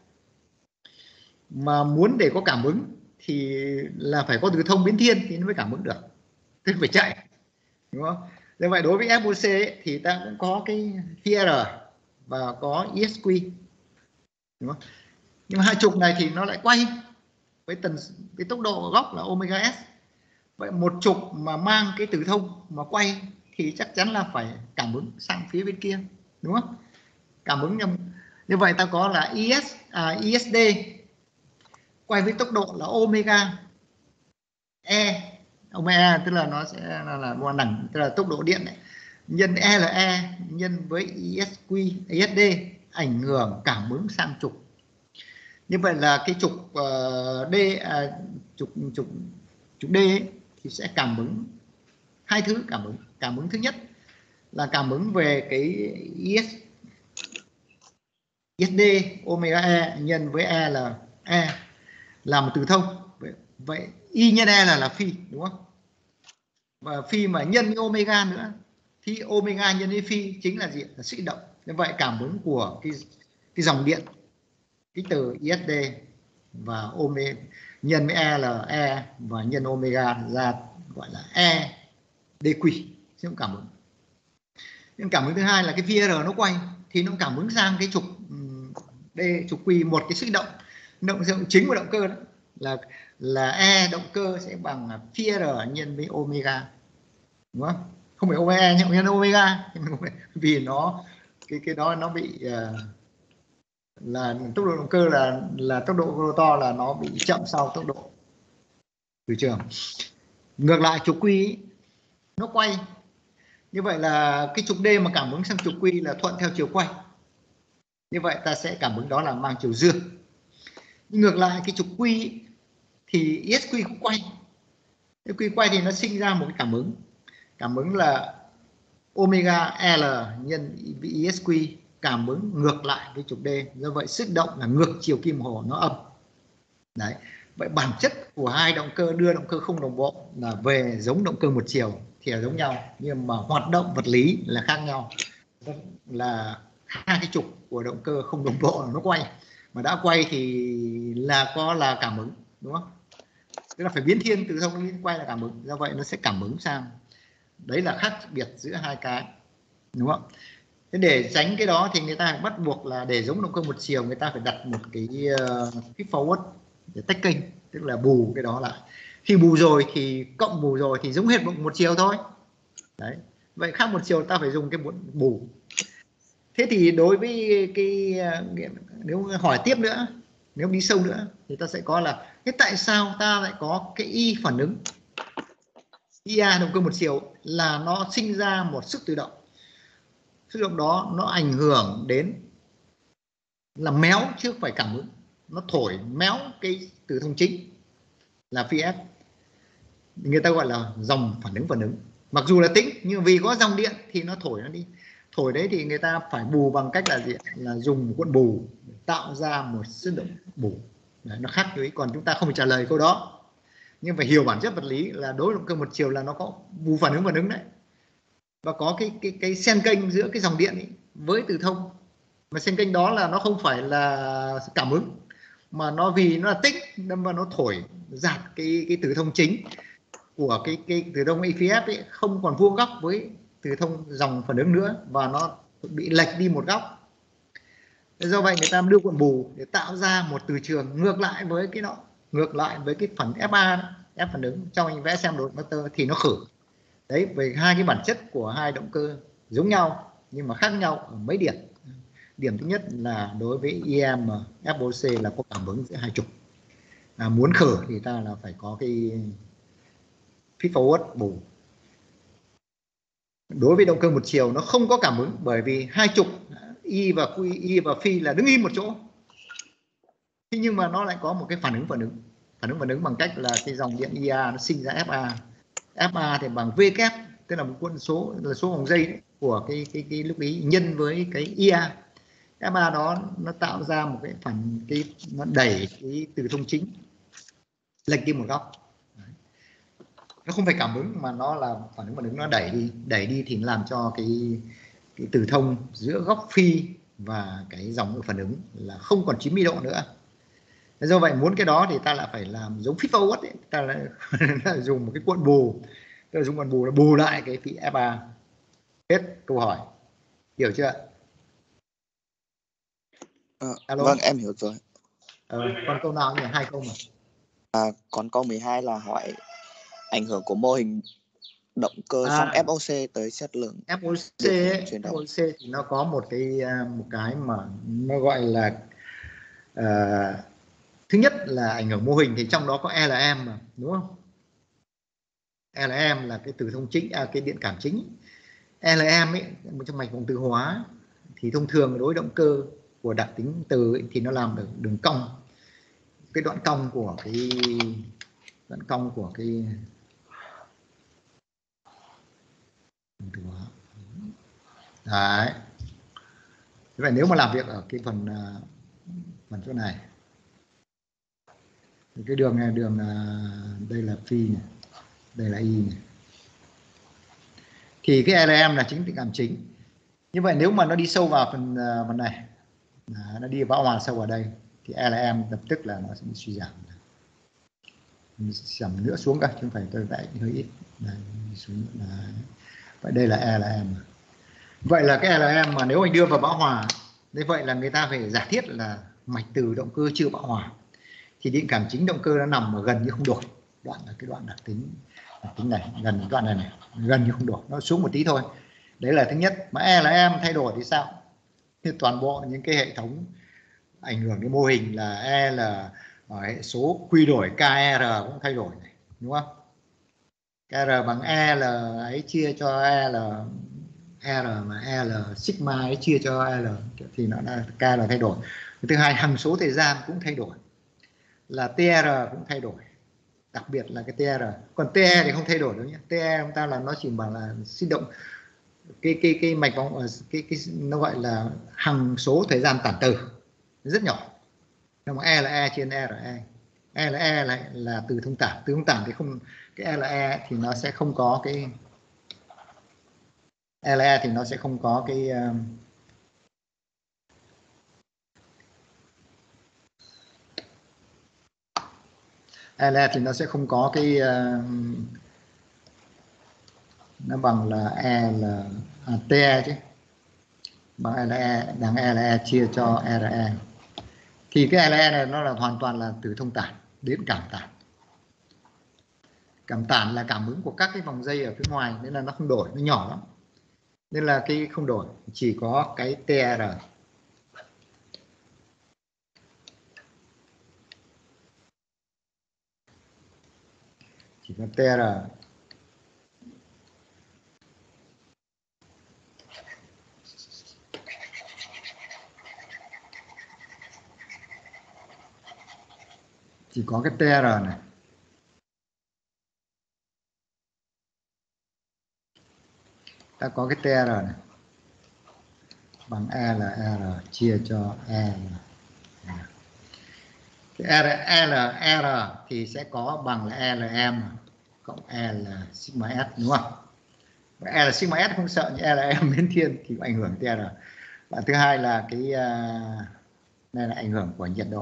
Mà muốn để có cảm ứng thì là phải có từ thông biến thiên thì nó mới cảm ứng được, tức phải chạy, đúng không? Như vậy đối với ép ô xê ấy, thì ta cũng có cái phi R và có i ét Q, đúng không? Nhưng hai trục này thì nó lại quay với tần với tốc độ góc là omega s. Vậy một trục mà mang cái từ thông mà quay thì chắc chắn là phải cảm ứng sang phía bên kia, đúng không? Cảm ứng nhầm. Như vậy ta có là i ét à, i ét D quay với tốc độ là omega e, omega tức là nó sẽ là, là một đẳng, tức là tốc độ điện này, nhân e là e nhân với i ét Q, i ét D ảnh hưởng cảm ứng sang trục. Như vậy là cái trục uh, D à, trục trục trục D ấy, thì sẽ cảm ứng hai thứ cảm ứng. Cảm ứng thứ nhất là cảm ứng về cái i ét i ét D omega e nhân với e là e là một từ thông. Vậy, vậy y nhân e là là phi, đúng không? Và phi mà nhân với omega nữa thì omega nhân với phi chính là gì? Là xích động. Như vậy cảm ứng của cái cái dòng điện cái từ i ét D và omega nhân với e là e và nhân omega ra gọi là e dq, sẽ cảm ứng. Nhưng cảm ứng thứ hai là cái phi R nó quay thì nó cảm ứng sang cái trục D, trục Q, một cái xích động. Động dụng chính của động cơ đó là là e động cơ sẽ bằng phi R nhân với omega, đúng không? Không phải omega nhưng nhân omega, vì nó cái cái đó nó bị uh, là tốc độ động cơ là là tốc độ rotor là nó bị chậm sau tốc độ từ trường. Ngược lại trục Q nó quay, như vậy là cái trục D mà cảm ứng sang trục Q là thuận theo chiều quay. Như vậy ta sẽ cảm ứng đó là mang chiều dương. Nhưng ngược lại cái trục Q thì i ét Q cũng quay. Cái Q quay thì nó sinh ra một cái cảm ứng. Cảm ứng là omega L nhân i ét Q cảm ứng ngược lại với trục D. Do vậy sức động là ngược chiều kim hồ, nó âm. Đấy. Vậy bản chất của hai động cơ đưa động cơ không đồng bộ là về giống động cơ một chiều thì là giống nhau, nhưng mà hoạt động vật lý là khác nhau. Là hai cái trục của động cơ không đồng bộ là nó quay, mà đã quay thì là có là cảm ứng, đúng không? Tức là phải biến thiên từ thông đến quay là cảm ứng. Do vậy nó sẽ cảm ứng sang. Đấy là khác biệt giữa hai cái, đúng không? Thế để tránh cái đó thì người ta bắt buộc là để giống động cơ một chiều người ta phải đặt một cái uh, feed forward để tách kênh, tức là bù cái đó lại. Khi bù rồi thì cộng bù rồi thì giống hệt một chiều thôi. Đấy. Vậy khác một chiều ta phải dùng cái bù. Thế thì đối với cái nếu hỏi tiếp nữa, nếu đi sâu nữa thì ta sẽ có là thế tại sao ta lại có cái y phản ứng i a động cơ một chiều là nó sinh ra một sức tự động. Sức động đó nó ảnh hưởng đến là méo chứ không phải cảm ứng, nó thổi méo cái từ thông chính là phi F, người ta gọi là dòng phản ứng phản ứng. Mặc dù là tĩnh nhưng vì có dòng điện thì nó thổi nó đi. Thổi đấy thì người ta phải bù bằng cách là gì? Là dùng cuộn bù để tạo ra một sức động bù. Đấy, nó khác với, còn chúng ta không phải trả lời câu đó. Nhưng phải hiểu bản chất vật lý là đối động cơ một chiều là nó có bù phản ứng phản ứng đấy. Và có cái cái cái xen kênh giữa cái dòng điện ấy với từ thông Mà sinh kênh đó là nó không phải là cảm ứng, mà nó vì nó là tích nên mà nó thổi giạt cái cái từ thông chính của cái cái từ thông i phi ép ấy, không còn vuông góc với từ thông dòng phản ứng nữa, và nó bị lệch đi một góc. Do vậy người ta đưa cuộn bù để tạo ra một từ trường ngược lại với cái nó ngược lại với cái phần ép a đó, F phản ứng trong anh vẽ xem đột motor thì nó khử. Đấy, về hai cái bản chất của hai động cơ giống nhau nhưng mà khác nhau ở mấy điểm. Điểm thứ nhất là đối với i em ép o xê là có cảm ứng giữa hai trục. À, muốn khử thì ta là phải có cái feed forward bù. Đối với động cơ một chiều nó không có cảm ứng, bởi vì hai trục Y và Q, Y và phi là đứng im một chỗ. Thế nhưng mà nó lại có một cái phản ứng phản ứng phản ứng phản ứng bằng cách là cái dòng điện i a nó sinh ra ép a. ép a thì bằng V kép, tức là một quân số là số vòng dây đấy, của cái cái cái lúc ý nhân với cái i a. ép a đó nó tạo ra một cái phản cái nó đẩy cái từ thông chính lệch đi một góc. Nó không phải cảm ứng mà nó là phản ứng phản ứng nó đẩy đi, đẩy đi thì nó làm cho cái cái từ thông giữa góc phi và cái dòng phản ứng là không còn chín mươi độ nữa. Do vậy muốn cái đó thì ta lại phải làm giống feed forward ấy, ta lại dùng một cái cuộn bù, tức là dùng cuộn bù là bù lại cái phí ép a. Hết câu hỏi, hiểu chưa? À, vâng, em hiểu rồi. Ờ, còn câu nào nhỉ? Hai câu mà. À, còn câu mười hai là hỏi ảnh hưởng của mô hình động cơ à, trong ép o xê tới chất lượng ép o xê ấy, ép o xê thì nó có một cái một cái mà nó gọi là uh, thứ nhất là ảnh hưởng mô hình, thì trong đó có lờ em mà, đúng không? lờ em là cái từ thông chính, à, cái điện cảm chính. lờ em ấy, một trong mạch vòng từ hóa thì thông thường đối động cơ của đặc tính từ ấy, thì nó làm được đường cong, cái đoạn cong của cái đoạn cong của cái từ hóa. Đấy. Vậy nếu mà làm việc ở cái phần phần chỗ này, thì cái đường này đường là đây là phi này, đây là y này, thì cái lờ em là chính điện cảm chính. Như vậy nếu mà nó đi sâu vào phần phần này, nó đi bão hòa sâu vào đây, thì lờ em lập tức là nó sẽ bị suy giảm, giảm nữa xuống cả, chứ không phải tôi vẽ hơi ít. Đây, xuống đấy. Vậy đây là lờ em. Vậy là cái lờ em mà nếu anh đưa vào bão hòa, như vậy là người ta phải giả thiết là mạch từ động cơ chưa bão hòa, thì điện cảm chính động cơ nó nằm ở gần như không đổi. Đoạn là cái đoạn đặc tính đặc tính này, gần đoạn này này, gần như không đổi, nó xuống một tí thôi. Đấy là thứ nhất. Mà lờ em thay đổi thì sao? Thì toàn bộ những cái hệ thống ảnh hưởng đến mô hình là L ở hệ số quy đổi ca rờ cũng thay đổi này, đúng không? ca rờ bằng L ấy chia cho L R, mà L sigma ấy chia cho L thì nó là K là thay đổi. Thứ hai, hằng số thời gian cũng thay đổi, là tê rờ cũng thay đổi, đặc biệt là cái tê rờ. Còn tê thì không thay đổi đâu nhé. tê chúng ta là nó chỉ bảo là sinh động cái cái cái mạch vòng, cái cái nó gọi là hằng số thời gian tản từ rất nhỏ. Nhưng mà LE trên RE, LE lại là từ thông tản, từ thông tản thì không, cái LE thì nó sẽ không có cái LE thì nó sẽ không có cái LE thì nó sẽ không có cái nó bằng là E là à, TE chứ, bằng LE, đằng LE chia cho RE. Thì cái lờ e này nó là hoàn toàn là từ thông tản đến cảm tản. Cảm tản là cảm ứng của các cái vòng dây ở phía ngoài, nên là nó không đổi, nó nhỏ lắm. Nên là cái không đổi, chỉ có cái tê rờ. Chỉ có tê rờ. Chỉ có cái tê rờ này. Ta có cái tê rờ này bằng E là R chia cho E là R. Cái R, L, R thì sẽ có bằng là lờ em cộng E là sigma S, đúng không? E là sigma S không sợ, nhưng E là em biến thiên thì có ảnh hưởng tê rờ. Bạn thứ hai là cái uh, này là ảnh hưởng của nhiệt độ.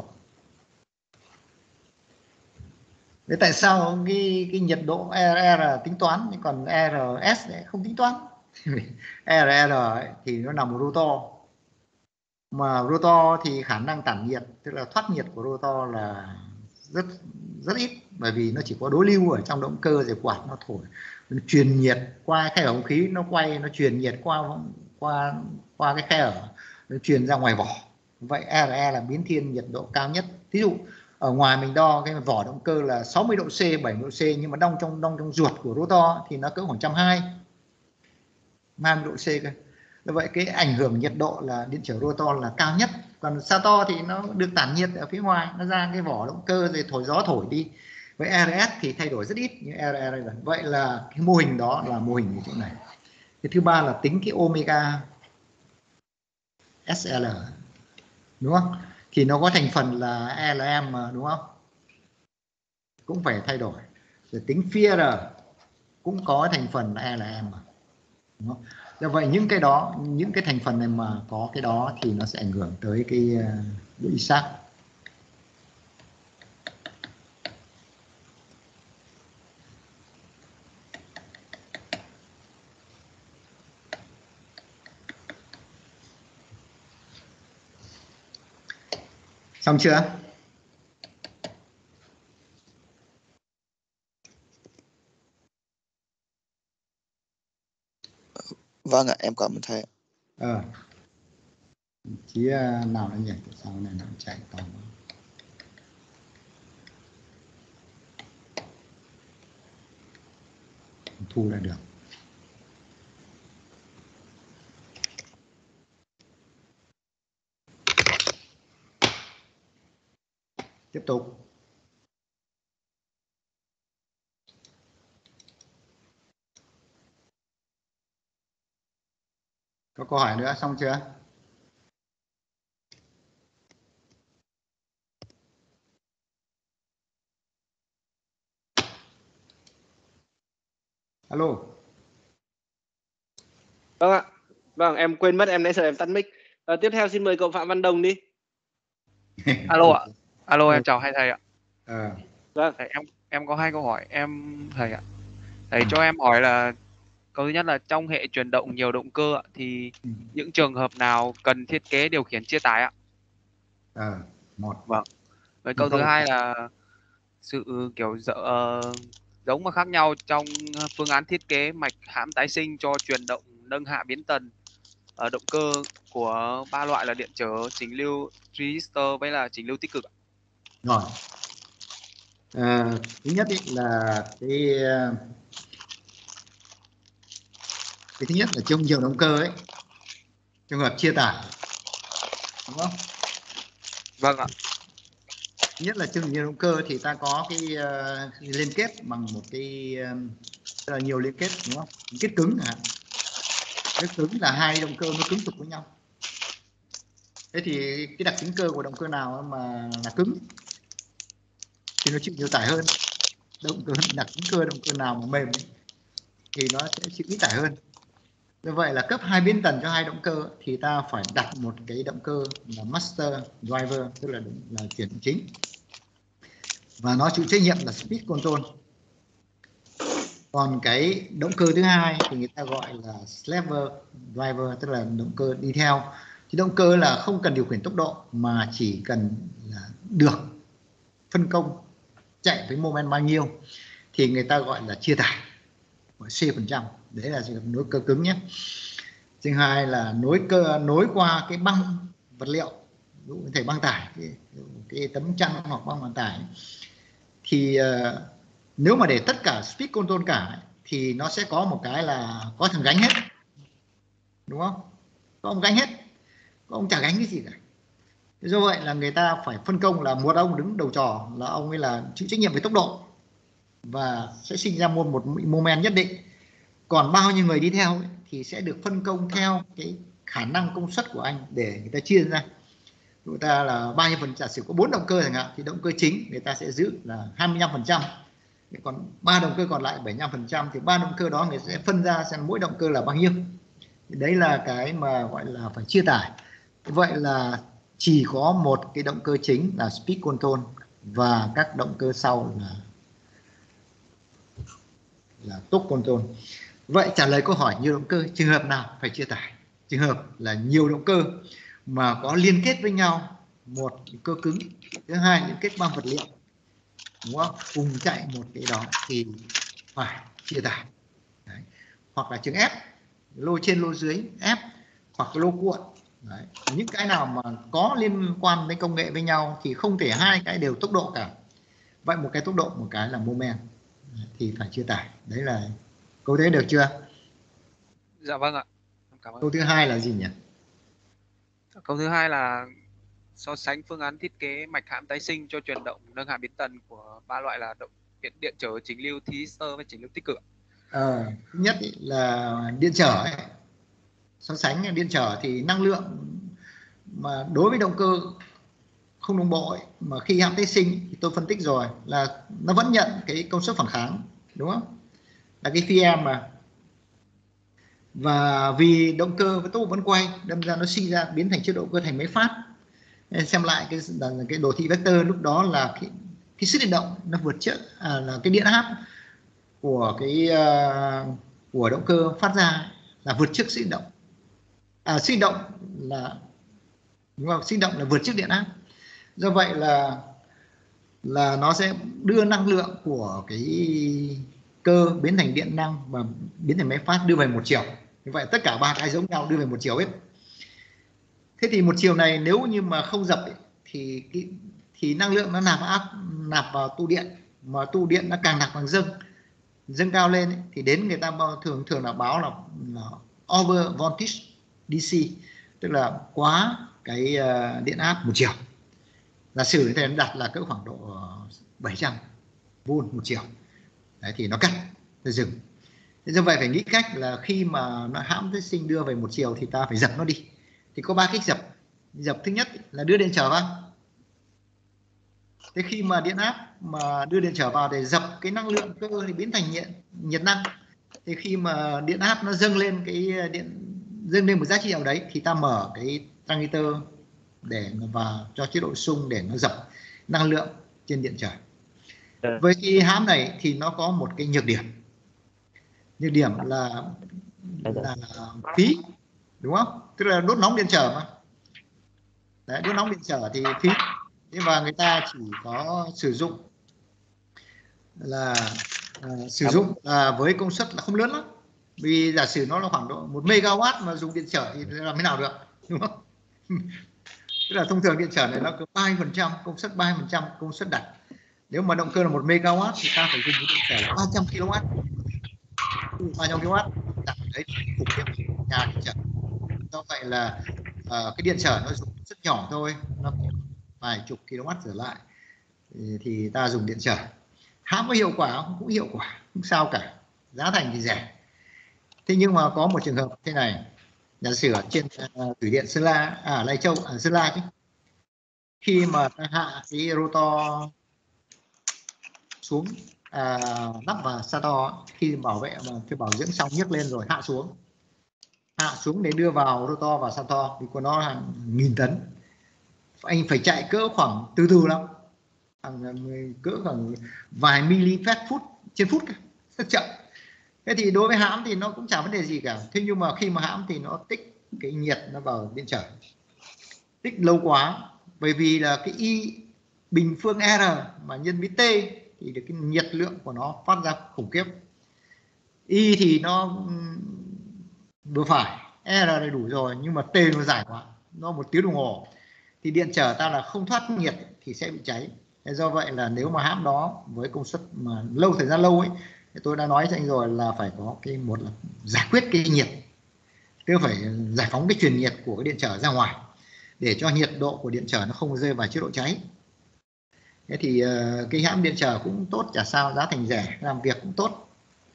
Thế tại sao cái cái nhiệt độ e rờ rờ tính toán còn e rờ ét lại không tính toán? e rờ rờ ấy, thì nó nằm ở rotor, mà rotor thì khả năng tản nhiệt, tức là thoát nhiệt của rotor là rất rất ít, bởi vì nó chỉ có đối lưu ở trong động cơ, rồi quạt nó thổi, nó truyền nhiệt qua khe ống khí, nó quay, nó truyền nhiệt qua qua qua cái khe ở, nó truyền ra ngoài vỏ. Vậy e rờ e là biến thiên nhiệt độ cao nhất. Ví dụ ở ngoài mình đo cái vỏ động cơ là sáu mươi độ C, bảy mươi độ C, nhưng mà đông trong đông trong ruột của rotor thì nó cỡ khoảng một trăm hai mươi, hai mươi độ C cơ. Vậy cái ảnh hưởng nhiệt độ là điện trở rotor là cao nhất. Còn stator thì nó được tản nhiệt ở phía ngoài, nó ra cái vỏ động cơ rồi thổi gió thổi đi. Với e rờ ét thì thay đổi rất ít như e rờ e. Vậy là cái mô hình đó là mô hình như thế này. Cái thứ ba là tính cái omega ét lờ, đúng không? Thì nó có thành phần là e lờ em mà, đúng không? Cũng phải thay đổi. Rồi tính phi R cũng có thành phần là e lờ em mà, đúng không? Do vậy những cái đó, những cái thành phần này mà có cái đó thì nó sẽ ảnh hưởng tới cái độ chính xác. Xong chưa? Vâng ạ, em cảm ơn thầy. Ờ. Chí nào nó nhỉ? Sao này nó chạy to quá. Thu ra được. Tiếp tục. Có câu hỏi nữa, xong chưa? Alo. Vâng ạ. Vâng, em quên mất, em nãy giờ em tắt mic. À, tiếp theo xin mời cậu Phạm Văn Đồng đi. Alo ạ. Alo, em chào hai thầy ạ. Ờ. Vâng. Thầy, em em có hai câu hỏi em thầy ạ. Thầy cho em hỏi là câu thứ nhất là trong hệ chuyển động nhiều động cơ ạ, thì Ừ. những trường hợp nào cần thiết kế điều khiển chia tải ạ? Ờ. Một. Vâng. Với Một câu thứ câu. hai là sự kiểu dợ, uh, giống và khác nhau trong phương án thiết kế mạch hãm tái sinh cho chuyển động nâng hạ biến tần ở động cơ của ba loại là điện trở, chỉnh lưu resistor với là chỉnh lưu tích cực ạ. Rồi. À, thứ nhất ý là cái cái thứ nhất là trong nhiều động cơ ấy, trường hợp chia tải, đúng không? Vâng ạ. Thứ nhất là trong nhiều động cơ thì ta có cái uh, liên kết bằng một cái uh, rất là nhiều liên kết, đúng không? Liên kết cứng à. Kết cứng là hai động cơ nó cứng tục với nhau. Thế thì cái đặc tính cơ của động cơ nào mà là cứng thì nó chịu nhiều tải hơn. Động cơ đặc tính cơ động cơ nào mà mềm ấy, thì nó sẽ chịu ít tải hơn. Như vậy là cấp hai biến tần cho hai động cơ thì ta phải đặt một cái động cơ là master driver, tức là là chuyển động chính, và nó chịu trách nhiệm là speed control. Còn cái động cơ thứ hai thì người ta gọi là slaver driver, tức là động cơ đi theo. Thì động cơ là không cần điều khiển tốc độ mà chỉ cần là được phân công chạy với mô men bao nhiêu thì người ta gọi là chia tải, gọi C phần trăm. Đấy là nối cơ cứng nhé. Thứ hai là nối cơ nối qua cái băng vật liệu, ví dụ thể băng tải, cái, cái tấm chắn hoặc băng vận tải, thì uh, nếu mà để tất cả speed control cả thì nó sẽ có một cái là có thằng gánh hết, đúng không? Có ông gánh hết, có ông chả gánh cái gì cả. Do vậy là người ta phải phân công là một ông đứng đầu trò, là ông ấy là chịu trách nhiệm về tốc độ và sẽ sinh ra một một moment nhất định. Còn bao nhiêu người đi theo ấy, thì sẽ được phân công theo cái khả năng công suất của anh để người ta chia ra. Người ta là bao nhiêu phần, giả sử có bốn động cơ chẳng hạn thì động cơ chính người ta sẽ giữ là hai mươi lăm phần trăm, còn ba động cơ còn lại bảy mươi lăm phần trăm, thì ba động cơ đó người sẽ phân ra xem mỗi động cơ là bao nhiêu Đấy là cái mà gọi là phải chia tải. Vậy là chỉ có một cái động cơ chính là speed control và các động cơ sau là là torque control. Vậy trả lời câu hỏi nhiều động cơ, trường hợp nào phải chia tải? Trường hợp là nhiều động cơ mà có liên kết với nhau, một cơ cứng, thứ hai liên kết bằng vật liệu, đúng không? Cùng chạy một cái đó thì phải chia tải. Đấy. Hoặc là trường ép, lô trên lô dưới ép, hoặc lô cuộn. Đấy. Những cái nào mà có liên quan đến công nghệ với nhau thì không thể hai cái đều tốc độ cả. Vậy một cái tốc độ, một cái là moment thì phải chia tải. Đấy là câu đấy được chưa? Dạ vâng ạ. Cảm ơn. Câu thứ hai là gì nhỉ? Câu thứ hai là so sánh phương án thiết kế mạch hãm tái sinh cho chuyển động nâng hạ biến tần của ba loại là động điện điện trở chính lưu thyristor và chính lưu tích cực. Ờ, thứ nhất ý là điện trở ấy. So sánh điện trở thì năng lượng mà đối với động cơ không đồng bộ ấy, mà khi hãm tái sinh thì tôi phân tích rồi là nó vẫn nhận cái công suất phản kháng, đúng không? Là cái phi em mà. Và vì động cơ với tốc độ vẫn quay, đâm ra nó suy ra biến thành chế độ cơ thành máy phát. Nên xem lại cái cái đồ thị vector lúc đó là cái, cái sức điện động nó vượt trước à, là cái điện áp của cái uh, của động cơ phát ra là vượt trước sức điện động. À, sức điện động là đúng không? Sức điện động là vượt trước điện áp. Do vậy là là nó sẽ đưa năng lượng của cái cơ biến thành điện năng và biến thành máy phát đưa về một chiều. Như vậy tất cả ba cái giống nhau đưa về một chiều hết. Thế thì một chiều này nếu như mà không dập ấy, thì cái, thì năng lượng nó nạp áp nạp vào tu điện, mà tu điện nó càng nạp càng dâng dâng cao lên ấy, thì đến người ta thường thường là báo là, là over voltage đê xê, tức là quá cái uh, điện áp một chiều. Giả sử thì nó đặt là cỡ khoảng độ bảy trăm vôn một chiều. Đấy, thì nó cắt, nó dừng. Thế do vậy phải nghĩ cách là khi mà nó hãm tái sinh đưa về một chiều thì ta phải dập nó đi. Thì có ba cách dập. Dập thứ nhất là đưa điện trở vào. Thế khi mà điện áp mà đưa điện trở vào để dập cái năng lượng cơ thì biến thành nhiệt, nhiệt năng. Thì khi mà điện áp nó dâng lên cái điện dâng lên một giá trị nào đấy thì ta mở cái transistor để vào cho chế độ sung để nó dập năng lượng trên điện trở. Với cái hãm này thì nó có một cái nhược điểm. Nhược điểm là là phí, đúng không? Tức là đốt nóng điện trở mà. Đấy, đốt nóng điện trở thì phí. Nhưng mà người ta chỉ có sử dụng là uh, sử dụng uh, với công suất là không lớn lắm. Vì giả sử nó là khoảng độ một megawatt mà dùng điện trở thì làm thế nào được, đúng không? Tức là thông thường điện trở này nó có ba mươi phần trăm công suất, ba mươi phần trăm công suất đặt. Nếu mà động cơ là một megawatt thì ta phải dùng điện trở là ba trăm ki lô oát. ba trăm ki lô oát đặt đấy khủng khiếp nhà điện trở. Do vậy là uh, cái điện trở nó dùng rất nhỏ thôi, nó vài chục kW trở lại thì, thì ta dùng điện trở. Hãm có hiệu quả không? Cũng hiệu quả, không sao cả, giá thành thì rẻ. Thế nhưng mà có một trường hợp thế này, giả sử ở trên uh, thủy điện Sơn La, à Lai Châu, ở à, Sơn La chứ, khi mà ta hạ cái rotor xuống à, lắp vào Sato, khi bảo vệ mà khi bảo dưỡng xong nhấc lên rồi hạ xuống hạ xuống để đưa vào rotor và Sato vì của nó hàng nghìn tấn, anh phải chạy cỡ khoảng từ từ lắm, hàng cỡ khoảng vài mili phút phút trên phút, rất chậm. Thế thì đối với hãm thì nó cũng chả vấn đề gì cả. Thế nhưng mà khi mà hãm thì nó tích cái nhiệt nó vào điện trở, tích lâu quá, bởi vì là cái y bình phương R mà nhân với T thì được cái nhiệt lượng của nó phát ra khủng khiếp. Y thì nó vừa phải, R là đủ rồi, nhưng mà T nó dài quá, nó một tiếng đồng hồ thì điện trở ta là không thoát nhiệt thì sẽ bị cháy. Thế do vậy là nếu mà hãm đó với công suất mà lâu thời gian lâu ấy, thì tôi đã nói cho anh rồi là phải có cái một là giải quyết cái nhiệt, tức phải giải phóng cái truyền nhiệt của cái điện trở ra ngoài để cho nhiệt độ của điện trở nó không rơi vào chế độ cháy. Thế thì uh, cái hãm điện trở cũng tốt, chả sao, giá thành rẻ, làm việc cũng tốt.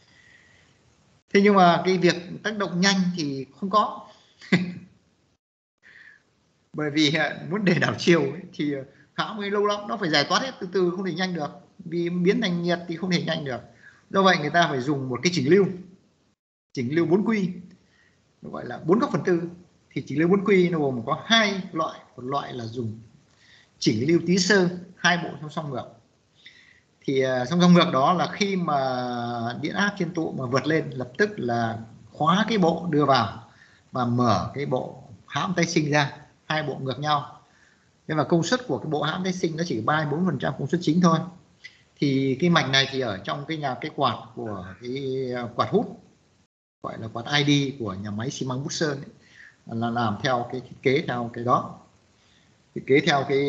Thế nhưng mà cái việc tác động nhanh thì không có. Bởi vì muốn để đảo chiều ấy, thì hãm ấy lâu lắm, nó phải giải thoát hết từ từ, không thể nhanh được. Vì biến thành nhiệt thì không thể nhanh được. Do vậy người ta phải dùng một cái chỉnh lưu, chỉnh lưu bốn quy. nó gọi là bốn góc phần tư. Thì chỉnh lưu bốn quy nó gồm có hai loại, một loại là dùng chỉnh lưu tí sơ hai bộ song song ngược. Thì uh, song song ngược đó là khi mà điện áp trên tụ mà vượt lên, lập tức là khóa cái bộ đưa vào và mở cái bộ hãm tái sinh ra, hai bộ ngược nhau. Thế và công suất của cái bộ hãm tái sinh nó chỉ ba mươi bốn phần trăm công suất chính thôi. Thì cái mạch này thì ở trong cái nhà cái quạt của cái quạt hút gọi là quạt i đê của nhà máy xi măng Bút Sơn ấy, là làm theo cái thiết kế theo cái đó, thiết kế theo cái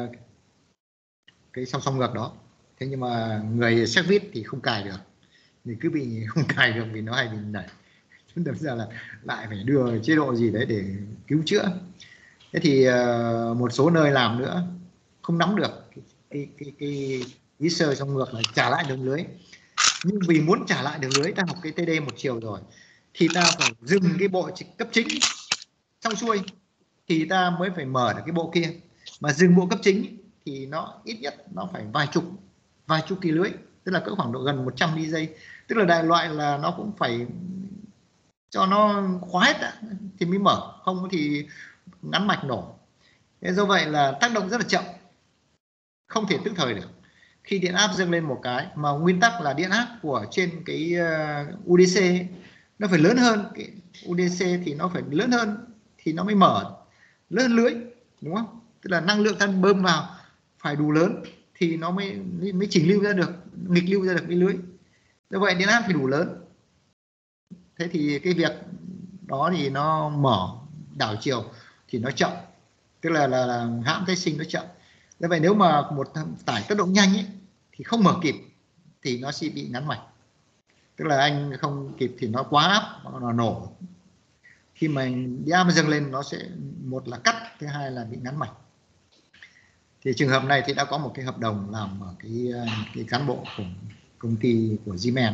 cái song song ngược đó. Thế nhưng mà người xét vít thì không cài được, thì cứ bị không cài được vì nó hay bị nảy, chúng ta giờ là lại phải đưa chế độ gì đấy để cứu chữa. Thế thì uh, một số nơi làm nữa không nắm được cái cái cái, cái ý sơ song ngược là trả lại đường lưới. Nhưng vì muốn trả lại đường lưới, ta học cái tê đê một chiều rồi, thì ta phải dừng cái bộ cấp chính xong xuôi thì ta mới phải mở được cái bộ kia. Mà dừng bộ cấp chính thì nó ít nhất nó phải vài chục vài chục kỳ lưới, tức là cỡ khoảng độ gần một trăm đi giây, tức là đại loại là nó cũng phải cho nó khóa hết đã, thì mới mở, không thì ngắn mạch nổ. Thế do vậy là tác động rất là chậm, không thể tức thời được. Khi điện áp dâng lên một cái, mà nguyên tắc là điện áp của trên cái uh, u đê xê ấy, nó phải lớn hơn cái u đê xê, thì nó phải lớn hơn thì nó mới mở, lớn hơn lưới, đúng không? Tức là năng lượng thân bơm vào phải đủ lớn thì nó mới mới chỉnh lưu ra được, nghịch lưu ra được cái lưới. Do vậy điện áp phải đủ lớn. Thế thì cái việc đó thì nó mở đảo chiều thì nó chậm, tức là là, là hãm tái sinh nó chậm. Do vậy nếu mà một tải tốc độ nhanh ấy, thì không mở kịp thì nó sẽ bị ngắn mạch, tức là anh không kịp thì nó quá áp, nó nổ. Khi mà điện áp dâng lên nó sẽ một là cắt, thứ hai là bị ngắn mạch. Thì trường hợp này thì đã có một cái hợp đồng làm ở cái cái cán bộ của công ty của Siemens,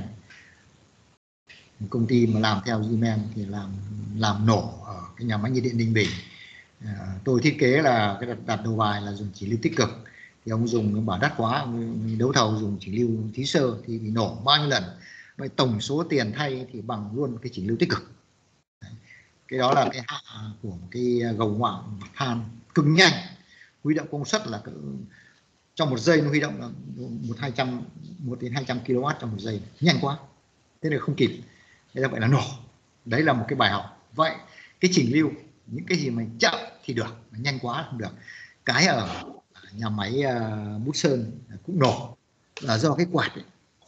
một công ty mà làm theo Siemens thì làm làm nổ ở cái nhà máy nhiệt điện Ninh Bình. À, tôi thiết kế là cái đặt, đặt đầu bài là dùng chỉ lưu tích cực, thì ông dùng bảo đắt quá, đấu thầu dùng chỉ lưu tí sơ thì bị nổ bao nhiêu lần. Vậy tổng số tiền thay thì bằng luôn cái chỉ lưu tích cực. Đấy. Cái đó là cái hạ của một cái gầu ngoạm than cực nhanh, huy động công suất là trong một giây nó huy động là một hai trăm một đến hai trăm ki lô oát trong một giây, nhanh quá, thế là không kịp, thế là vậy là nổ. Đấy là một cái bài học. Vậy cái chỉnh lưu, những cái gì mà chậm thì được, mà nhanh quá không được. Cái ở nhà máy uh, Bút Sơn cũng nổ là do cái quạt ấy.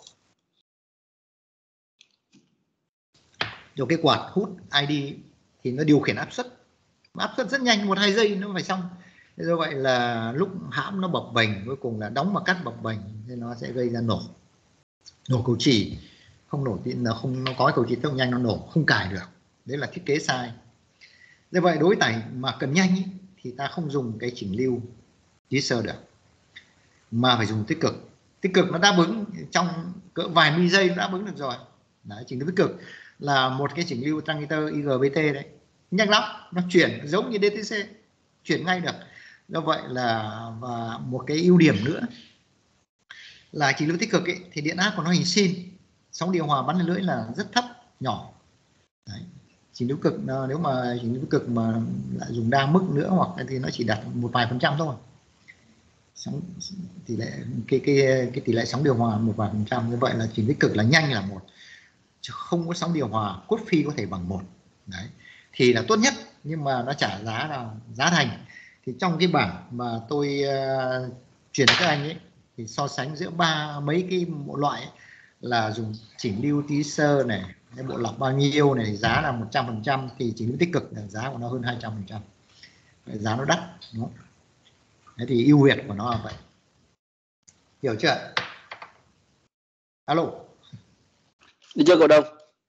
Do cái quạt hút i đê thì nó điều khiển áp suất, áp suất rất nhanh, một hai giây nó phải xong. Thế do vậy là lúc hãm nó bập bềnh, cuối cùng là đóng và cắt bập bềnh, nên nó sẽ gây ra nổ, nổ cầu chỉ. Không nổ thì nó không, nó có cầu chỉ tốc nhanh nó nổ, không cài được. Đấy là thiết kế sai. Do vậy đối tải mà cần nhanh ý, thì ta không dùng cái chỉnh lưu tí sơ được, mà phải dùng tích cực. Tích cực nó đáp ứng trong cỡ vài mili giây, nó đáp ứng được rồi. Đấy, chỉnh lưu tích cực là một cái chỉnh lưu transmitter i giê bê tê đấy, nhanh lắm, nó chuyển giống như đê tê xê, chuyển ngay được. Do vậy là và một cái ưu điểm nữa là chỉnh lưu tích cực ấy, thì điện áp của nó hình sin, sóng điều hòa bắn lên lưỡi là rất thấp, nhỏ. Đấy. Chỉnh lưu cực nếu mà chỉnh lưu cực mà lại dùng đa mức nữa hoặc thì nó chỉ đạt một vài phần trăm thôi. Sóng tỷ lệ cái cái cái tỷ lệ sóng điều hòa một vài phần trăm. Như vậy là chỉnh lưu cực là nhanh là một, chứ không có sóng điều hòa cốt phi có thể bằng một. Đấy thì là tốt nhất, nhưng mà nó trả giá là giá thành. Thì trong cái bảng mà tôi uh, truyền các anh ấy thì so sánh giữa ba mấy cái bộ loại ấy, là dùng chỉnh lưu tí sơ này, cái bộ lọc bao nhiêu này, giá là một trăm phần trăm, thì chỉnh lưu tích cực là giá của nó hơn hai trăm phần trăm, giá nó đắt, đúng không? Thế thì ưu việt của nó là vậy, hiểu chưa? Alo, đi chưa cổ đông?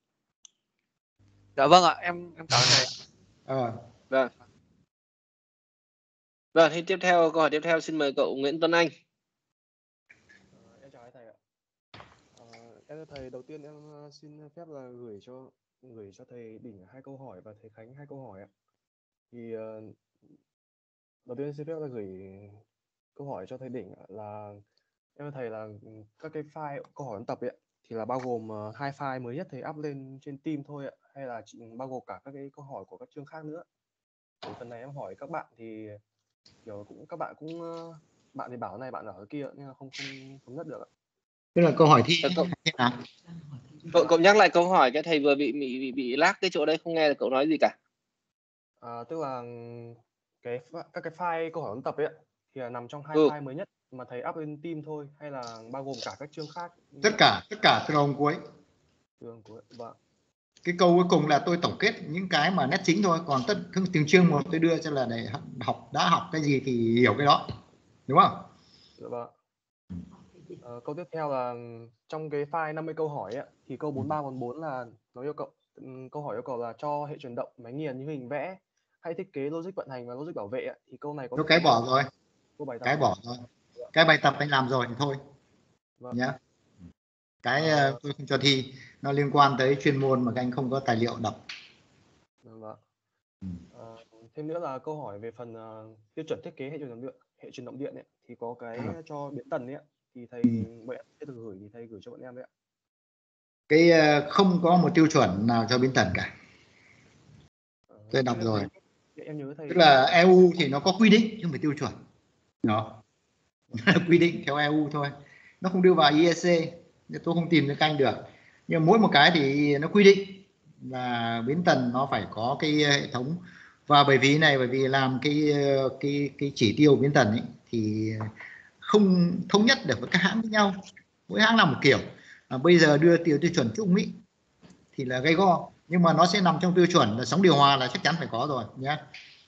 Dạ vâng ạ, em em cảm ơn thầy. ờ Vâng. Vâng, thì tiếp theo, câu hỏi tiếp theo xin mời cậu Nguyễn Tuấn Anh. Uh, em chào thầy ạ. Uh, em thưa thầy, đầu tiên em xin phép là gửi cho gửi cho thầy Đỉnh hai câu hỏi và thầy Khánh hai câu hỏi ạ. Thì uh, đầu tiên xin phép là gửi câu hỏi cho thầy Đỉnh là em thưa thầy là các cái file câu hỏi ôn tập ấy thì là bao gồm uh, hai file mới nhất thầy up lên trên Team thôi ạ, hay là chỉ bao gồm cả các cái câu hỏi của các chương khác nữa? Thì phần này em hỏi các bạn thì kiểu cũng các bạn cũng uh, bạn thì bảo này bạn bảo cái kia nhưng mà không không thống nhất được ạ. Tức là câu hỏi thi Cậu, thế nào? cậu, cậu nhắc lại câu hỏi, cái thầy vừa bị bị bị, bị lag cái chỗ đấy, không nghe được cậu nói gì cả. À, tức là cái các cái file câu hỏi ôn tập ấy ạ, thì là nằm trong hai Ừ. file mới nhất mà thầy up lên team thôi, hay là bao gồm cả các chương khác? Tất cả tất cả từ đầu đến cuối. Chương cuối. Vâng. Cái câu cuối cùng là tôi tổng kết những cái mà nét chính thôi, còn tất từng chương một tôi đưa cho là để học đã học cái gì thì hiểu cái đó, đúng không? Dạ vâng. À, câu tiếp theo là trong cái file năm mươi câu hỏi ấy, thì câu bốn ba bốn bốn là nó yêu cầu câu hỏi yêu cầu là cho hệ chuyển động, máy nghiền như hình vẽ, hay thiết kế logic vận hành và logic bảo vệ ấy. Thì câu này có Nó cái bỏ rồi, câu bài tập cái bỏ rồi, cái bài tập anh làm rồi thì thôi. Vâng. Nhá. Cái À, tôi không cho thi, nó liên quan tới chuyên môn mà các anh không có tài liệu đọc. vâng. À, thêm nữa là câu hỏi về phần uh, tiêu chuẩn thiết kế hệ truyền động điện, hệ truyền động điện ấy, thì có cái À. cho biến tần ấy, thì thầy Ừ. bọn em sẽ được gửi thì thầy gửi cho bọn em đấy ạ. Cái không có một tiêu chuẩn nào cho biến tần cả. À, Tôi đọc em rồi. Thấy, em nhớ thầy. Tức là e u thì nó có quy định chứ không phải tiêu chuẩn. Đó. Quy định theo e u thôi. Nó không đưa vào i e xê, tôi không tìm được canh được. Nhưng mỗi một cái thì nó quy định là biến tần nó phải có cái hệ thống, và bởi vì này bởi vì làm cái cái cái chỉ tiêu biến tần ấy thì không thống nhất được với các hãng với nhau, mỗi hãng làm một kiểu. À, bây giờ đưa tiêu tiêu chuẩn chung ý thì là gây go, nhưng mà nó sẽ nằm trong tiêu chuẩn là sóng điều hòa là chắc chắn phải có rồi nhé.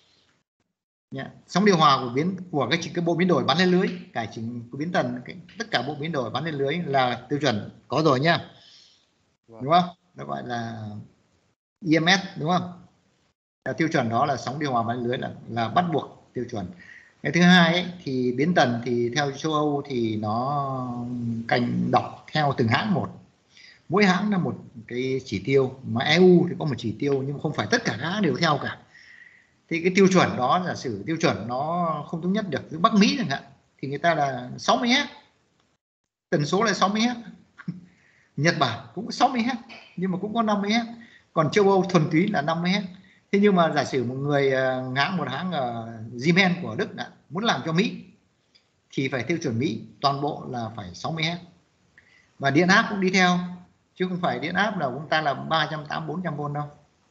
Nhá. Sóng điều hòa của biến của cái cái bộ biến đổi bắn lên lưới, cải chỉnh của biến tần, cái, tất cả bộ biến đổi bắn lên lưới là tiêu chuẩn có rồi nhá. Vâng. Đúng không? Nó gọi là i em ét đúng không? Là tiêu chuẩn đó là sóng điều hòa bắn lên lưới là là bắt buộc tiêu chuẩn. Cái thứ hai ấy, thì biến tần thì theo châu Âu thì nó cành đọc theo từng hãng một, mỗi hãng là một cái chỉ tiêu, mà e u thì có một chỉ tiêu nhưng không phải tất cả các hãng đều theo cả. Thì cái tiêu chuẩn đó giả sử tiêu chuẩn nó không thống nhất được, với Bắc Mỹ chẳng hạn thì người ta là sáu mươi héc, tần số là sáu mươi héc. Nhật Bản cũng có sáu mươi héc nhưng mà cũng có năm mươi héc, còn châu Âu thuần túy là năm mươi héc. Thế nhưng mà giả sử một người hãng một hãng uh, Siemens của Đức đã, muốn làm cho Mỹ thì phải tiêu chuẩn Mỹ, toàn bộ là phải sáu mươi héc. Và điện áp cũng đi theo, chứ không phải điện áp là chúng ta là ba trăm tám mươi bốn trăm vôn đâu.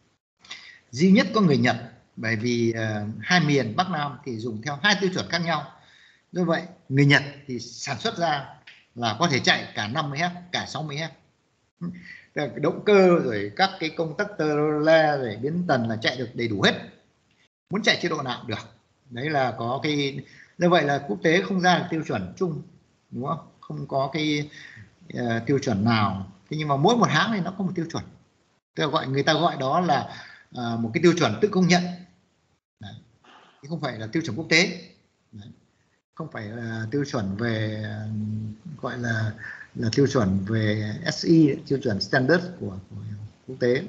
Duy nhất có người Nhật, bởi vì uh, hai miền Bắc Nam thì dùng theo hai tiêu chuẩn khác nhau. Do vậy người Nhật thì sản xuất ra là có thể chạy cả năm mươi héc, cả sáu mươi héc. Động cơ rồi các cái công tắc tơ le rồi biến tần là chạy được đầy đủ hết, muốn chạy chế độ nào được. Đấy là có cái, như vậy là quốc tế không ra được tiêu chuẩn chung, đúng không? Không có cái uh, tiêu chuẩn nào. Thế nhưng mà mỗi một hãng này nó có một tiêu chuẩn, tôi gọi người ta gọi đó là uh, một cái tiêu chuẩn tự công nhận. Đấy. Không phải là tiêu chuẩn quốc tế. Đấy. Không phải là tiêu chuẩn về gọi là là tiêu chuẩn về ét i, tiêu chuẩn standard của, của quốc tế.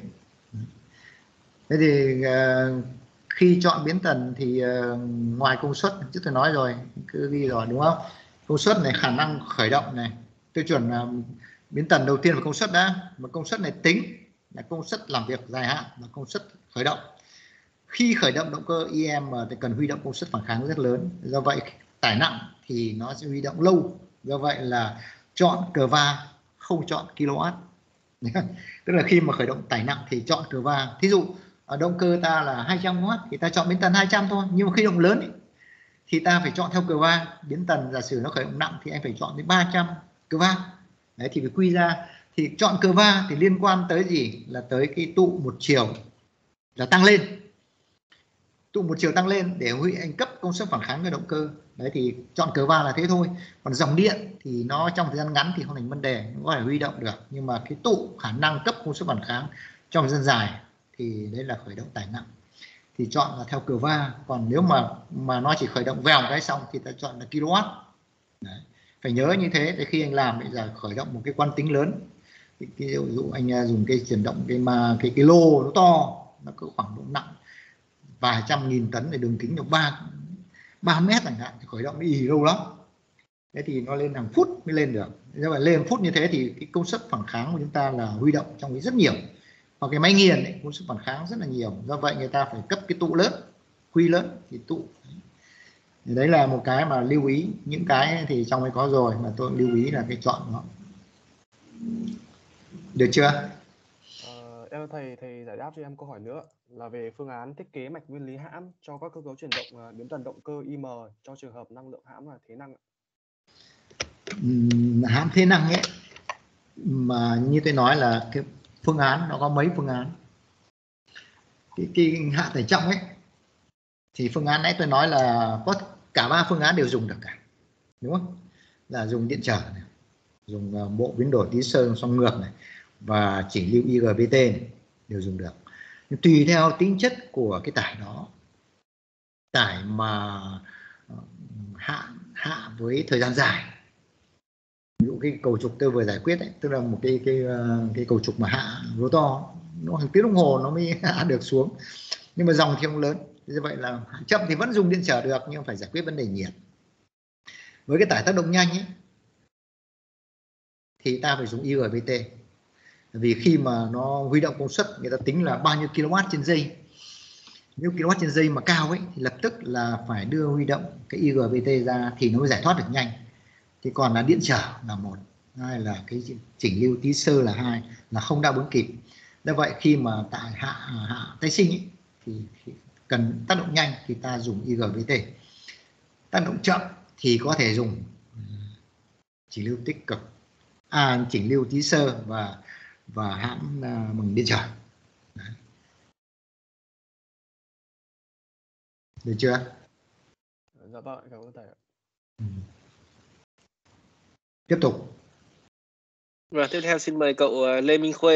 Thế thì uh, khi chọn biến tần thì uh, ngoài công suất chứ tôi nói rồi, cứ ghi rồi đúng không? Công suất này, khả năng khởi động này, tiêu chuẩn uh, biến tần đầu tiên là công suất đã, mà công suất này tính là công suất làm việc dài hạn, là công suất khởi động. Khi khởi động động cơ i em thì cần huy động công suất phản kháng rất lớn, do vậy tải nặng thì nó sẽ huy động lâu, do vậy là chọn cờ va không chọn kW. Tức là khi mà khởi động tải nặng thì chọn cờ va. Thí dụ ở động cơ ta là hai trăm oát thì ta chọn biến tần hai trăm thôi, nhưng mà khi động lớn ấy, thì ta phải chọn theo cờ va. Biến tần giả sử nó khởi động nặng thì anh phải chọn đến ba trăm cờ va. Đấy thì phải quy ra, thì chọn cờ va thì liên quan tới gì, là tới cái tụ một chiều là tăng lên, tụ một chiều tăng lên để huy anh cấp công suất phản kháng cho động cơ. Đấy thì chọn cờ va là thế thôi. Còn dòng điện thì nó trong thời gian ngắn thì không thành vấn đề, nó có thể huy động được, nhưng mà cái tụ khả năng cấp công suất phản kháng trong thời gian dài thì đấy là khởi động tải nặng, thì chọn là theo cờ va. Còn nếu mà mà nó chỉ khởi động vèo cái xong thì ta chọn là kW. Đấy. Phải nhớ như thế để khi anh làm bây giờ khởi động một cái quán tính lớn, ví dụ anh dùng cái chuyển động cái mà cái cái lô nó to, nó có khoảng độ nặng vài trăm nghìn tấn, để đường kính được ba ba mét chẳng hạn, thì khởi động đi lâu lắm. Thế thì nó lên hàng phút mới lên được. Nếu mà lên phút như thế thì cái công suất phản kháng của chúng ta là huy động trong cái rất nhiều, hoặc cái máy nghiền ấy, cũng sức phản kháng rất là nhiều. Do vậy người ta phải cấp cái tụ lớn, quy lớn thì tụ. Thì đấy là một cái mà lưu ý. Những cái thì trong ấy có rồi mà tôi lưu ý là cái chọn nó. Được chưa? Ờ, em thầy thầy giải đáp cho em câu hỏi nữa là về phương án thiết kế mạch nguyên lý hãm cho các cơ cấu chuyển động uh, biến tần động cơ I M cho trường hợp năng lượng hãm là thế năng. Uhm, hãm thế năng ấy mà như tôi nói là cái phương án nó có mấy phương án. Cái, cái hạ tải trọng ấy thì phương án nãy tôi nói là có cả ba phương án đều dùng được cả, đúng không? Là dùng điện trở này, dùng uh, bộ biến đổi tí sơ song ngược này và chỉnh lưu I G B T này, đều dùng được. Nhưng tùy theo tính chất của cái tải đó, tải mà uh, hạ hạ với thời gian dài, ví dụ cái cầu trục tôi vừa giải quyết ấy, tức là một cái cái uh, cái cầu trục mà hạ rotor nó hàng tiếng đồng hồ nó mới hạ được xuống, nhưng mà dòng thì không lớn, như vậy là chậm thì vẫn dùng điện trở được nhưng phải giải quyết vấn đề nhiệt. Với cái tải tác động nhanh ấy thì ta phải dùng I G B T, vì khi mà nó huy động công suất người ta tính là bao nhiêu kW trên giây. Nếu kW trên giây mà cao ấy thì lập tức là phải đưa huy động cái I G B T ra thì nó mới giải thoát được nhanh. Thì còn là điện trở là một, hai là cái chỉnh lưu tí sơ là hai, là không đáp ứng kịp. Do vậy khi mà tại hạ hạ tái sinh ấy, thì, thì cần tác động nhanh thì ta dùng I G B T. Tác động chậm thì có thể dùng chỉnh lưu tích cực, à, chỉnh lưu tí sơ và và hãm uh, bằng điện trở. Đấy. Được chưa? Dạ vâng, cảm ơn thầy ạ. Ừ. Tiếp tục. Và tiếp theo xin mời cậu Lê Minh Khuê.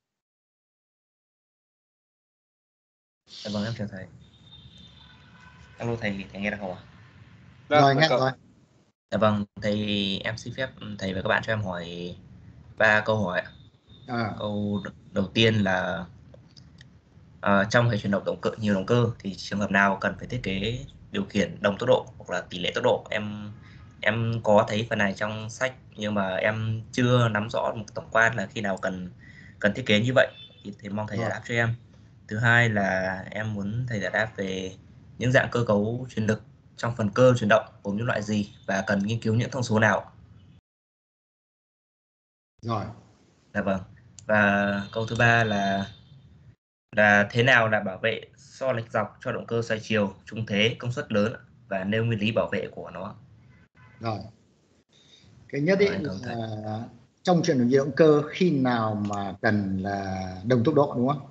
Dạ vâng, em chào thầy. Alo thầy, thầy nghe được không ạ? Vâng, Rồi, mời nghe cậu. rồi. Dạ vâng, thầy em xin phép thầy và các bạn cho em hỏi ba câu hỏi. À. Câu đầu tiên là uh, trong hệ chuyển động động cơ nhiều động cơ thì trường hợp nào cần phải thiết kế điều khiển đồng tốc độ hoặc là tỷ lệ tốc độ? Em em có thấy phần này trong sách nhưng mà em chưa nắm rõ một tổng quan là khi nào cần cần thiết kế như vậy, thì thầy mong thầy giải đáp cho em. Thứ hai là em muốn thầy giải đáp về những dạng cơ cấu chuyển lực trong phần cơ chuyển động gồm những loại gì và cần nghiên cứu những thông số nào. Rồi. Dạ vâng. Và câu thứ ba là là thế nào là bảo vệ so lệch dọc cho động cơ xoay chiều, trung thế, công suất lớn và nêu nguyên lý bảo vệ của nó. Rồi. Cái nhất ấy là trong chuyển động động cơ khi nào mà cần là đồng tốc độ, đúng không?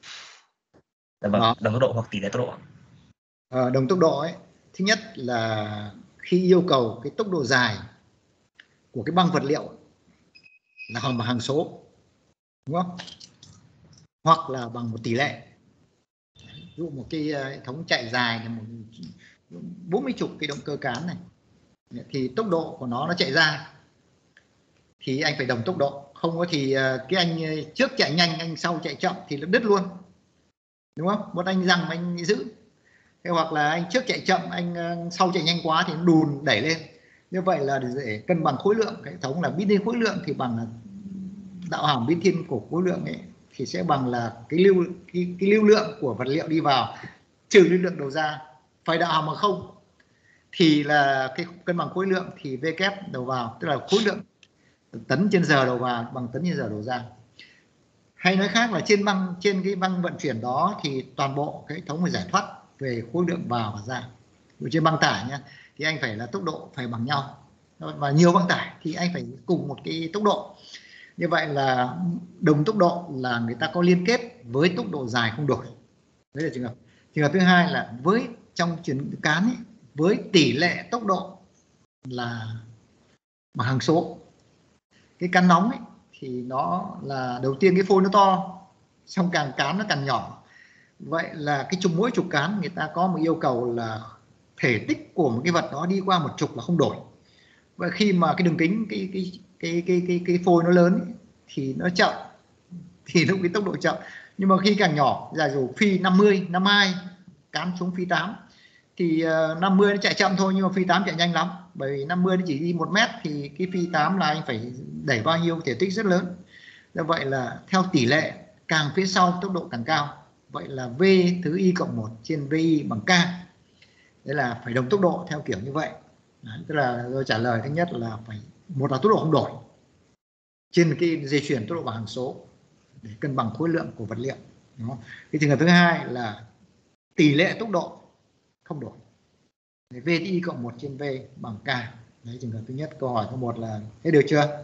Dạ vâng, đồng tốc độ hoặc tỷ lệ tốc độ. À, đồng tốc độ ấy, thứ nhất là khi yêu cầu cái tốc độ dài của cái băng vật liệu là bằng hàng số, đúng không? Hoặc là bằng một tỷ lệ. Ví dụ một cái hệ thống chạy dài là một bốn mươi chục cái động cơ cán này, thì tốc độ của nó nó chạy ra thì anh phải đồng tốc độ, không có thì cái anh trước chạy nhanh anh sau chạy chậm thì nó đứt luôn, đúng không? Một anh rằng anh giữ, thế hoặc là anh trước chạy chậm anh sau chạy nhanh quá thì nó đùn đẩy lên. Như vậy là để cân bằng khối lượng, hệ thống là biến thiên khối lượng thì bằng là đạo hàm biến thiên của khối lượng ấy thì sẽ bằng là cái lưu cái, cái lưu lượng của vật liệu đi vào trừ lưu lượng đầu ra, phải đạo hàm bằng không thì là cái cân bằng khối lượng thì V kép đầu vào, tức là khối lượng tấn trên giờ đầu vào bằng tấn trên giờ đầu ra. Hay nói khác là trên băng trên cái băng vận chuyển đó thì toàn bộ cái hệ thống phải giải thoát về khối lượng vào và ra. Trên băng tải nha thì anh phải là tốc độ phải bằng nhau, và nhiều băng tải thì anh phải cùng một cái tốc độ. Như vậy là đồng tốc độ là người ta có liên kết với tốc độ dài không đổi. Đấy là trường hợp. Trường hợp thứ hai là với trong chuyển cán ấy, với tỷ lệ tốc độ là bằng hằng số. Cái cán nóng ấy, thì nó là đầu tiên cái phôi nó to, xong càng cán nó càng nhỏ. Vậy là cái trục mỗi trục cán người ta có một yêu cầu là thể tích của một cái vật đó đi qua một trục là không đổi. Vậy khi mà cái đường kính cái cái cái cái cái, cái phôi nó lớn ấy, thì nó chậm, thì lúc cái tốc độ chậm. Nhưng mà khi càng nhỏ, giả dụ phi năm mươi, năm mươi hai cán xuống phi tám thì uh, năm mươi nó chạy chậm thôi, nhưng mà phi tám chạy nhanh lắm, bởi vì năm mươi nó chỉ đi một mét thì cái phi tám là anh phải đẩy bao nhiêu thể tích rất lớn. Do vậy là theo tỷ lệ càng phía sau tốc độ càng cao. Vậy là V thứ y cộng một trên Vi bằng K. Đấy là phải đồng tốc độ theo kiểu như vậy. Đấy, tức là tôi trả lời thứ nhất là phải một là tốc độ không đổi trên cái dây chuyền tốc độ bằng hằng số để cân bằng khối lượng của vật liệu. Đó. Cái trường hợp thứ hai là tỷ lệ tốc độ không đổi. V y cộng một trên V bằng K. Đấy, trường hợp thứ nhất. Câu hỏi số một là thế được chưa?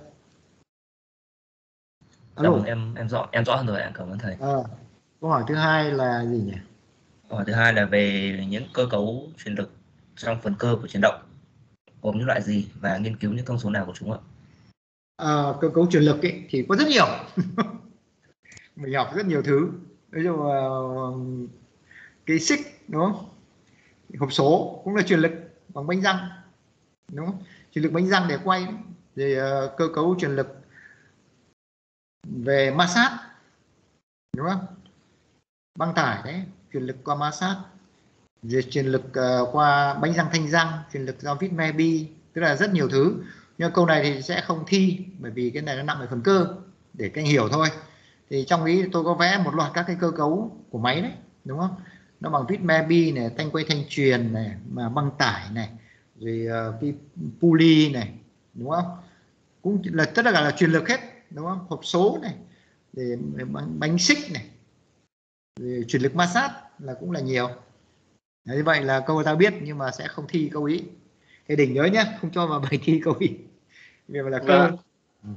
Alo. Vâng, em em rõ em rõ hơn rồi ạ, cảm ơn thầy. À, câu hỏi thứ hai là gì nhỉ? Câu hỏi thứ hai là về những cơ cấu truyền lực trong phần cơ của chuyển động, gồm những loại gì và nghiên cứu những thông số nào của chúng ạ? À, cơ cấu truyền lực ấy, thì có rất nhiều. Mình học rất nhiều thứ. Ví dụ uh, cái xích đúng không? Hộp số cũng là truyền lực bằng bánh răng, đúng không? Truyền lực bánh răng để quay. Thì uh, cơ cấu truyền lực về ma sát, đúng không? Băng tải đấy, truyền lực qua ma sát. Rồi truyền lực uh, qua bánh răng thanh răng, truyền lực do vít Mebi, tức là rất nhiều thứ. Nhưng câu này thì sẽ không thi bởi vì cái này nó nặng về phần cơ, để các anh hiểu thôi. Thì trong ý tôi có vẽ một loạt các cái cơ cấu của máy đấy, đúng không? Nó bằng vít Mebi này, thanh quay thanh truyền này, mà băng tải này, rồi uh, cái pulley này, đúng không? Cũng là tất cả là truyền lực hết, đúng không? Hộp số này, để bánh, bánh xích này, rồi truyền lực ma sát là cũng là nhiều. Đấy, như vậy là câu ta biết nhưng mà sẽ không thi câu ý. Thế đỉnh nhớ nhé, không cho vào bài thi câu ý vì là cơ. Ừ.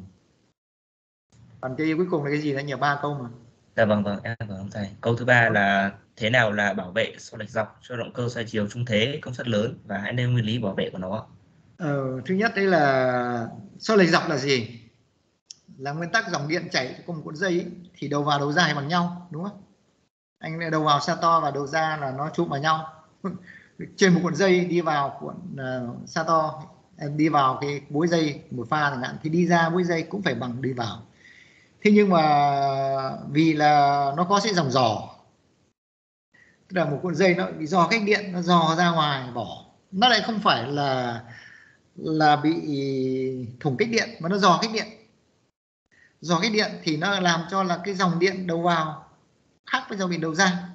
Còn cái cuối cùng là cái gì nữa nhỉ? Ba câu mà. Dạ vâng vâng, em cảm ơn thầy. Câu thứ ba là thế nào là bảo vệ xô lệch dọc cho động cơ xoay chiều trung thế công suất lớn, và hãy nêu nguyên lý bảo vệ của nó. Ờ, thứ nhất đấy là xô lệch dọc là gì? Là nguyên tắc dòng điện chảy trong một cuộn dây ấy, thì đầu vào đầu ra bằng nhau, đúng không? Anh đầu vào Sato và đầu ra là nó chụm vào nhau. Trên một cuộn dây đi vào cuộn uh, Sato, đi vào cái bối dây một pha chẳng hạn, thì đi ra bối dây cũng phải bằng đi vào. Thế nhưng mà vì là nó có sẽ dòng dò, tức là một cuộn dây nó bị dò cách điện, nó dò ra ngoài vỏ, nó lại không phải là là bị thủng cách điện mà nó dò cách điện. Dò cách điện thì nó làm cho là cái dòng điện đầu vào khác với dòng điện đầu ra.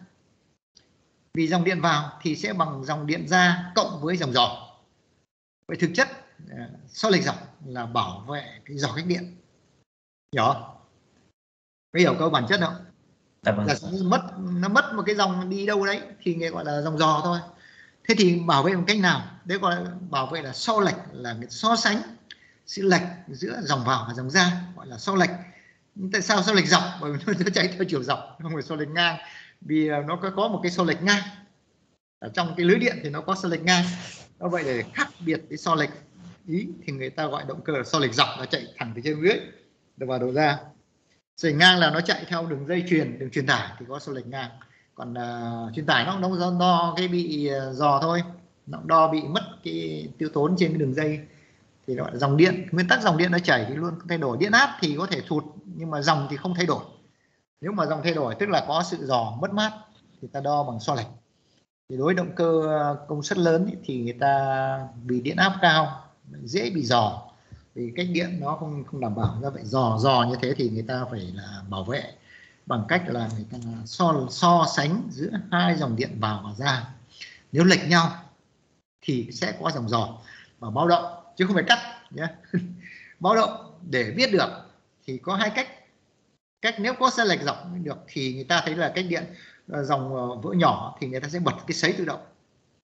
Vì dòng điện vào thì sẽ bằng dòng điện ra cộng với dòng dò. Vậy thực chất xô lệch dọc là bảo vệ cái dò cách điện. Hiểu không? Có hiểu câu bản chất không? Dạ vâng. Là nó mất nó mất một cái dòng đi đâu đấy thì người gọi là dòng dò thôi. Thế thì bảo vệ bằng cách nào? Đấy gọi là bảo vệ là so lệch, là so sánh sự lệch giữa dòng vào và dòng ra, gọi là so lệch. Tại sao so lệch dọc? Bởi vì nó chạy theo chiều dọc, không phải so lệch ngang. Vì nó có có một cái so lệch ngang. Ở trong cái lưới điện thì nó có so lệch ngang. Do vậy để khác biệt cái so lệch ý thì người ta gọi động cơ là so lệch dọc, nó chạy thẳng từ trên dưới đầu vào đầu ra. So lệch ngang là nó chạy theo đường dây truyền, đường truyền tải thì có so lệch ngang. Còn uh, truyền tải nó cũng đo, đo cái bị uh, dò thôi, nó đo bị mất cái tiêu tốn trên cái đường dây. Thì gọi là dòng điện, nguyên tắc dòng điện nó chảy thì luôn thay đổi. Điện áp thì có thể thụt nhưng mà dòng thì không thay đổi. Nếu mà dòng thay đổi tức là có sự dò mất mát thì ta đo bằng so lệch. Thì đối với động cơ công suất lớn ý, thì người ta vì điện áp cao dễ bị dò, vì cách điện nó không không đảm bảo. Ra vậy dò dò như thế thì người ta phải là bảo vệ bằng cách là người ta so so sánh giữa hai dòng điện vào và ra. Nếu lệch nhau thì sẽ có dòng dò và báo động chứ không phải cắt nhé. Báo động để biết được thì có hai cách. Cách nếu có sai lệch dọc được thì người ta thấy là cách điện dòng vỡ nhỏ thì người ta sẽ bật cái sấy tự động.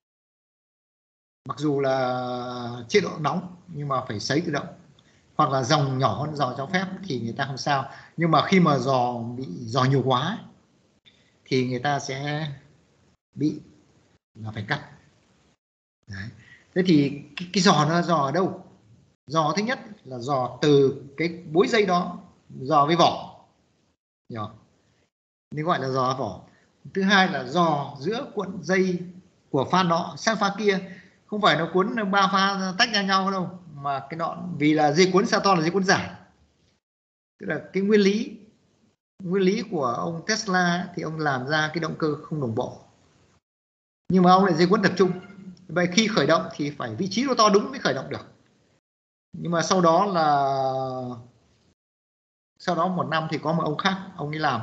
Mặc dù là chế độ nóng nhưng mà phải sấy tự động. Hoặc là dòng nhỏ hơn dò cho phép thì người ta không sao. Nhưng mà khi mà dò bị dò nhiều quá thì người ta sẽ bị là phải cắt. Đấy. Thế thì cái, cái dò nó dò ở đâu? Dò thứ nhất là dò từ cái bối dây đó, dò với vỏ. Hiểu? Nên gọi là dò vỏ. Thứ hai là dò giữa cuộn dây của pha nọ sang pha kia. Không phải nó cuốn ba pha tách ra nhau đâu, mà cái đoạn vì là dây cuốn Sato là dây cuốn giải. Tức là cái nguyên lý nguyên lý của ông Tesla thì ông làm ra cái động cơ không đồng bộ. Nhưng mà ông lại dây cuốn tập trung. Vậy khi khởi động thì phải vị trí nó to đúng mới khởi động được. Nhưng mà sau đó là sau đó một năm thì có một ông khác, ông ấy làm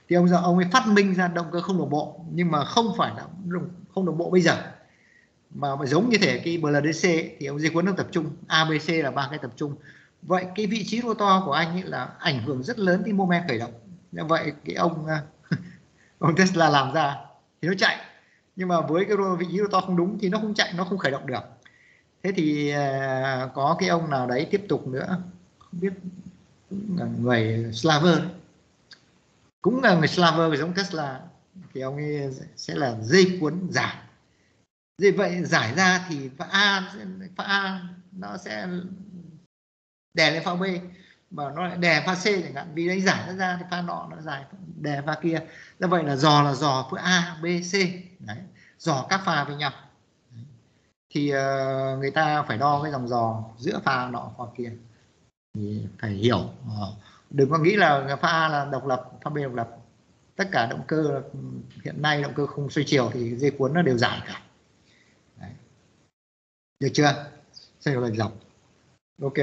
Thì ông ông ấy phát minh ra động cơ không đồng bộ, nhưng mà không phải là không đồng bộ bây giờ, mà giống như thể cái bê lờ đê xê thì ông dây cuốn nó tập trung, a bê xê là ba cái tập trung. Vậy cái vị trí rotor của anh ấy là ảnh hưởng rất lớn đến mô men khởi động. Như vậy cái ông ông Tesla làm ra thì nó chạy, nhưng mà với cái vị trí rotor không đúng thì nó không chạy, nó không khởi động được. Thế thì có cái ông nào đấy tiếp tục nữa, không biết, là người Slaver, cũng là người Slaver giống Tesla, thì ông ấy sẽ là dây cuốn giải. Vì vậy giải ra thì pha A, pha A nó sẽ đè lên pha B, mà nó lại đè pha C chẳng hạn, vì đấy giải nó ra thì pha nọ nó giải đè pha kia. Như vậy là dò là dò với A, B, C, đấy, dò các pha với nhau. Đấy. Thì uh, người ta phải đo cái dòng dò giữa pha nọ pha kia, thì phải hiểu. Uh, đừng có nghĩ là pha A là độc lập, pha B độc lập. Tất cả động cơ hiện nay, động cơ không xoay chiều thì dây cuốn nó đều giải cả. Đấy. Được chưa? Sẽ hiểu lệch dọc. Ok.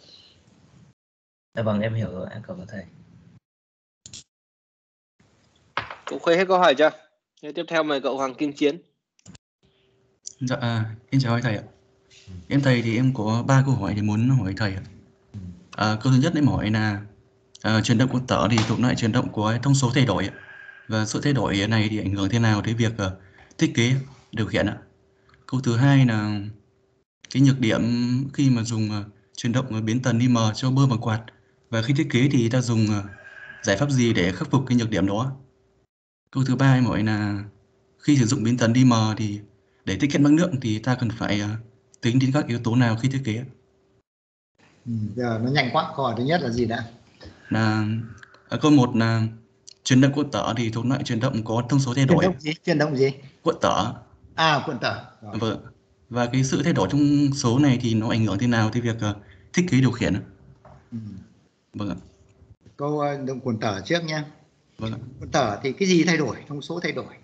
Dạ vâng, em hiểu rồi, em cảm ơn thầy. Cũng khơi hết câu hỏi chưa? Thế tiếp theo mời cậu Hoàng Kim Chiến. Dạ, à, em chào thầy ạ. Em thầy thì em có ba câu hỏi thì muốn hỏi thầy ạ. À, câu thứ nhất em hỏi là à, chuyển động của tở thì thuộc loại chuyển động của thông số thay đổi, và sự thay đổi này thì ảnh hưởng thế nào đến việc uh, thiết kế điều khiển ạ? Câu thứ hai là cái nhược điểm khi mà dùng uh, chuyển động biến tần i em cho bơm và quạt, và khi thiết kế thì ta dùng uh, giải pháp gì để khắc phục cái nhược điểm đó? Câu thứ ba em hỏi là khi sử dụng biến tần i em thì để tiết kiệm năng lượng thì ta cần phải uh, tính đến các yếu tố nào khi thiết kế? Ừ, giờ nó nhanh quá. Câu hỏi thứ nhất là gì đã? Là à, câu một là chuyển động cuộn tở thì thuộc loại chuyển động có thông số thay đổi. Chuyển động gì? Chuyển động gì? Cuộn tở. À, cuộn tở. Rồi. Vâng. Và cái sự thay đổi trong số này thì nó ảnh hưởng thế nào tới việc uh, thiết kế điều khiển? Ừ. Vâng ạ. Câu uh, động cuộn tở trước nha. Vâng ạ. Cuộn tở thì cái gì thay đổi? Thông số thay đổi.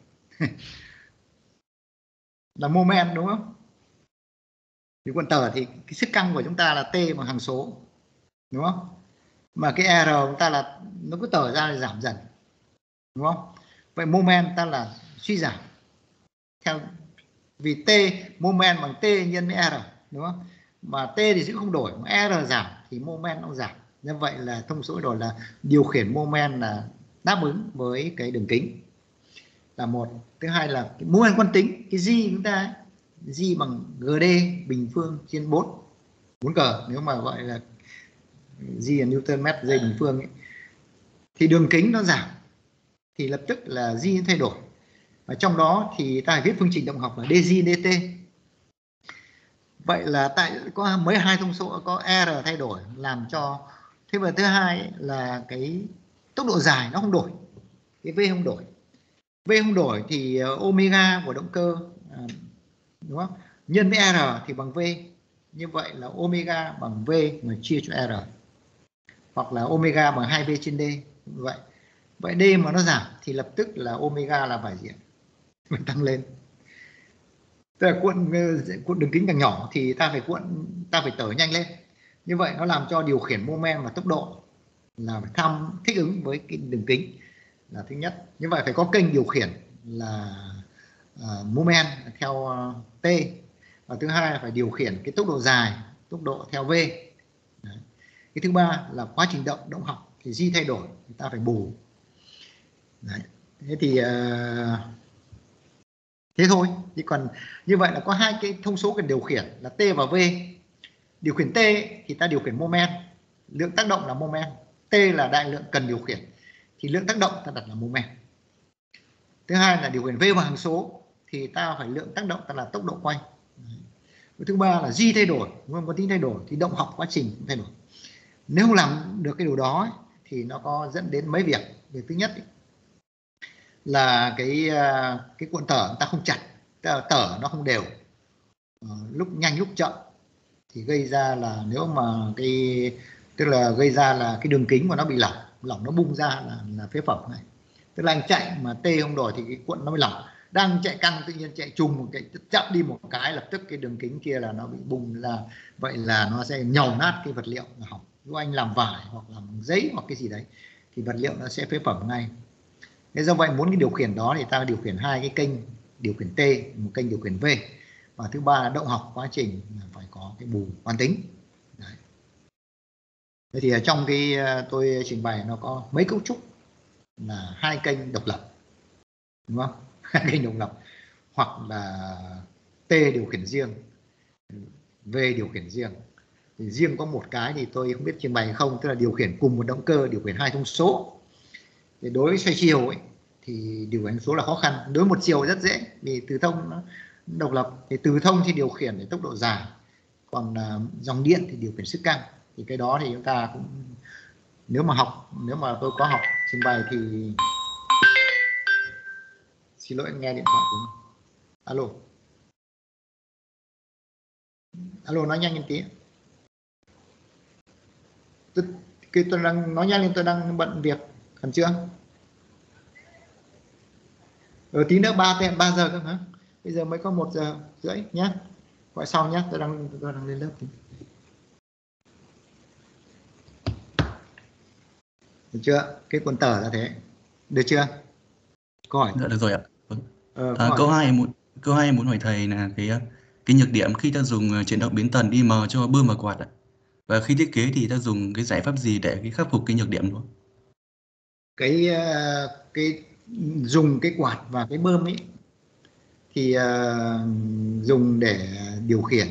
Là mô men đúng không? Thì cuộn tở thì cái sức căng của chúng ta là T bằng hằng số, đúng không? Mà cái R của chúng ta là nó cứ tở ra là giảm dần, đúng không? Vậy mô men ta là suy giảm theo, vì T mô men bằng T nhân với R, đúng không? Mà T thì sẽ không đổi, mà R giảm thì mô men nó giảm. Như vậy là thông số đổi là điều khiển mô men là đáp ứng với cái đường kính là một. Thứ hai là cái mô men quán tính, cái G chúng ta G bằng G D bình phương trên bốn bốn cờ, nếu mà gọi là G là Newton mét giây bình phương ấy, thì đường kính nó giảm thì lập tức là G thay đổi. Và trong đó thì ta phải viết phương trình động học là dg dt. Vậy là tại có mấy hai thông số, có R thay đổi làm cho. Thế và thứ hai là cái tốc độ dài nó không đổi, cái V không đổi. V không đổi thì omega của động cơ, đúng không, nhân với R thì bằng V. Như vậy là omega bằng V mà chia cho R, hoặc là omega bằng hai V trên D. Vậy vậy D mà nó giảm thì lập tức là omega là phải gì ạ? Phải tăng lên. Tức là cuộn cuộn đường kính càng nhỏ thì ta phải cuộn ta phải tở nhanh lên. Như vậy nó làm cho điều khiển mô men và tốc độ là phải thăm thích ứng với cái đường kính là thứ nhất. Như vậy phải có kênh điều khiển là uh, mô men theo uh, T. Và thứ hai là phải điều khiển cái tốc độ dài, tốc độ theo V. Đấy. Cái thứ ba là quá trình động động học thì G thay đổi thì ta phải bù. Đấy. Thế thì uh, thế thôi. Thì còn như vậy là có hai cái thông số cần điều khiển là T và V. Điều khiển T thì ta điều khiển mô men, lượng tác động là mô men, T là đại lượng cần điều khiển thì lượng tác động ta đặt là mô men. Thứ hai là điều khiển V bằng hằng số thì ta phải lượng tác động ta là tốc độ quay. Thứ ba là G thay đổi, nguyên có tính thay đổi thì động học quá trình cũng thay đổi. Nếu không làm được cái điều đó ấy, thì nó có dẫn đến mấy việc. Việc thứ nhất ấy, là cái cái cuộn tở ta không chặt, tở nó không đều, uh, lúc nhanh lúc chậm thì gây ra là nếu mà cái tức là gây ra là cái đường kính của nó bị lỏng, lỏng nó bung ra là là phế phẩm này. Tức là anh chạy mà T không đổi thì cái cuộn nó bị lỏng, đang chạy căng tự nhiên chạy trùng một cái chậm đi một cái lập tức cái đường kính kia là nó bị bung ra. Vậy là nó sẽ nhàu nát cái vật liệu là hỏng. Nếu anh làm vải hoặc làm giấy hoặc cái gì đấy thì vật liệu nó sẽ phế phẩm ngay. Thế do vậy muốn cái điều khiển đó thì ta điều khiển hai cái kênh điều khiển T, một kênh điều khiển V, và thứ ba là động học quá trình là phải có cái bù quán tính. Đấy. Thế thì ở trong cái tôi trình bày nó có mấy cấu trúc là hai kênh độc lập, đúng không? Hai kênh độc lập, hoặc là T điều khiển riêng, V điều khiển riêng. Thì riêng có một cái thì tôi không biết trình bày hay không, tức là điều khiển cùng một động cơ, điều khiển hai thông số. Thì đối với xoay chiều ấy thì điều khiển số là khó khăn, đối với một chiều rất dễ vì từ thông nó độc lập. Thì từ thông thì điều khiển để tốc độ dài, còn uh, dòng điện thì điều khiển sức căng. Thì cái đó thì chúng ta cũng nếu mà học, nếu mà tôi có học trình bày thì xin lỗi nghe điện thoại của mình. Alo, alo nói nhanh lên tí. Tôi, cái tôi đang nói nhanh lên, tôi đang bận việc, cần chưa? Ở tí nữa ba tên ba giờ cơ hả? Bây giờ mới có một giờ rưỡi nhé. Gọi sau nhé, tôi đang tôi đang lên lớp. Được chưa? Cái cuốn tờ là thế. Được chưa? Câu hỏi. Dạ, được rồi ạ. Vâng. Ờ, À, câu hai muốn câu hai muốn hỏi thầy là cái cái nhược điểm khi ta dùng chuyển động biến tần I M cho bơm và quạt ạ. Và khi thiết kế thì ta dùng cái giải pháp gì để cái khắc phục cái nhược điểm đó? Cái cái dùng cái quạt và cái bơm ấy thì uh, dùng để điều khiển,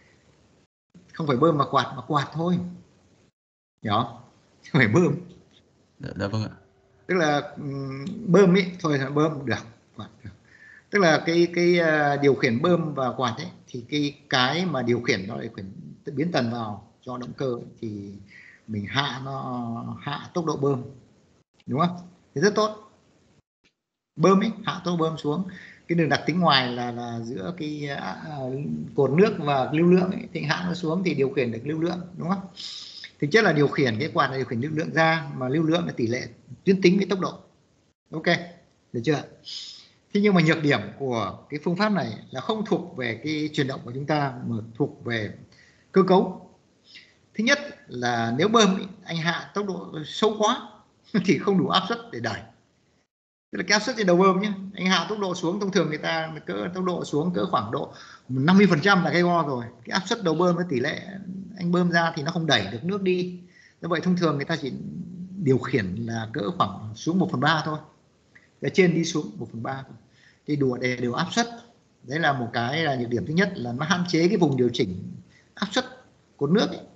không phải bơm mà quạt, mà quạt thôi, hiểu không? Không phải bơm. Dạ, dạ vâng ạ. Tức là um, bơm ấy thôi là bơm được, quạt được. Tức là cái cái uh, điều khiển bơm và quạt ấy thì cái cái mà điều khiển nó điều khiển biến tần vào cho động cơ ấy, thì mình hạ nó hạ tốc độ bơm, đúng không? Thì rất tốt. Bơm ấy hạ tốc độ bơm xuống, cái đường đặc tính ngoài là là giữa cái uh, cột nước và lưu lượng ấy, thì hạ nó xuống thì điều khiển được lưu lượng, đúng không? Thực chất là điều khiển cái quạt là điều khiển lưu lượng ra, mà lưu lượng là tỷ lệ tuyến tính với tốc độ. Ok, được chưa? Thế nhưng mà nhược điểm của cái phương pháp này là không thuộc về cái chuyển động của chúng ta, mà thuộc về cơ cấu. Thứ nhất là nếu bơm ấy, anh hạ tốc độ sâu quá thì không đủ áp suất để đẩy. Tức là cái áp suất trên đầu bơm nhé, anh hạ tốc độ xuống, thông thường người ta cỡ tốc độ xuống cỡ khoảng độ năm mươi phần trăm là cái go rồi. Cái áp suất đầu bơm với tỷ lệ anh bơm ra thì nó không đẩy được nước đi. Do vậy thông thường người ta chỉ điều khiển là cỡ khoảng xuống một phần ba thôi. Ở trên đi xuống một phần ba thôi. Thì đùa để đều áp suất. Đấy là một cái là nhược điểm thứ nhất, là nó hạn chế cái vùng điều chỉnh áp suất cột nước ấy.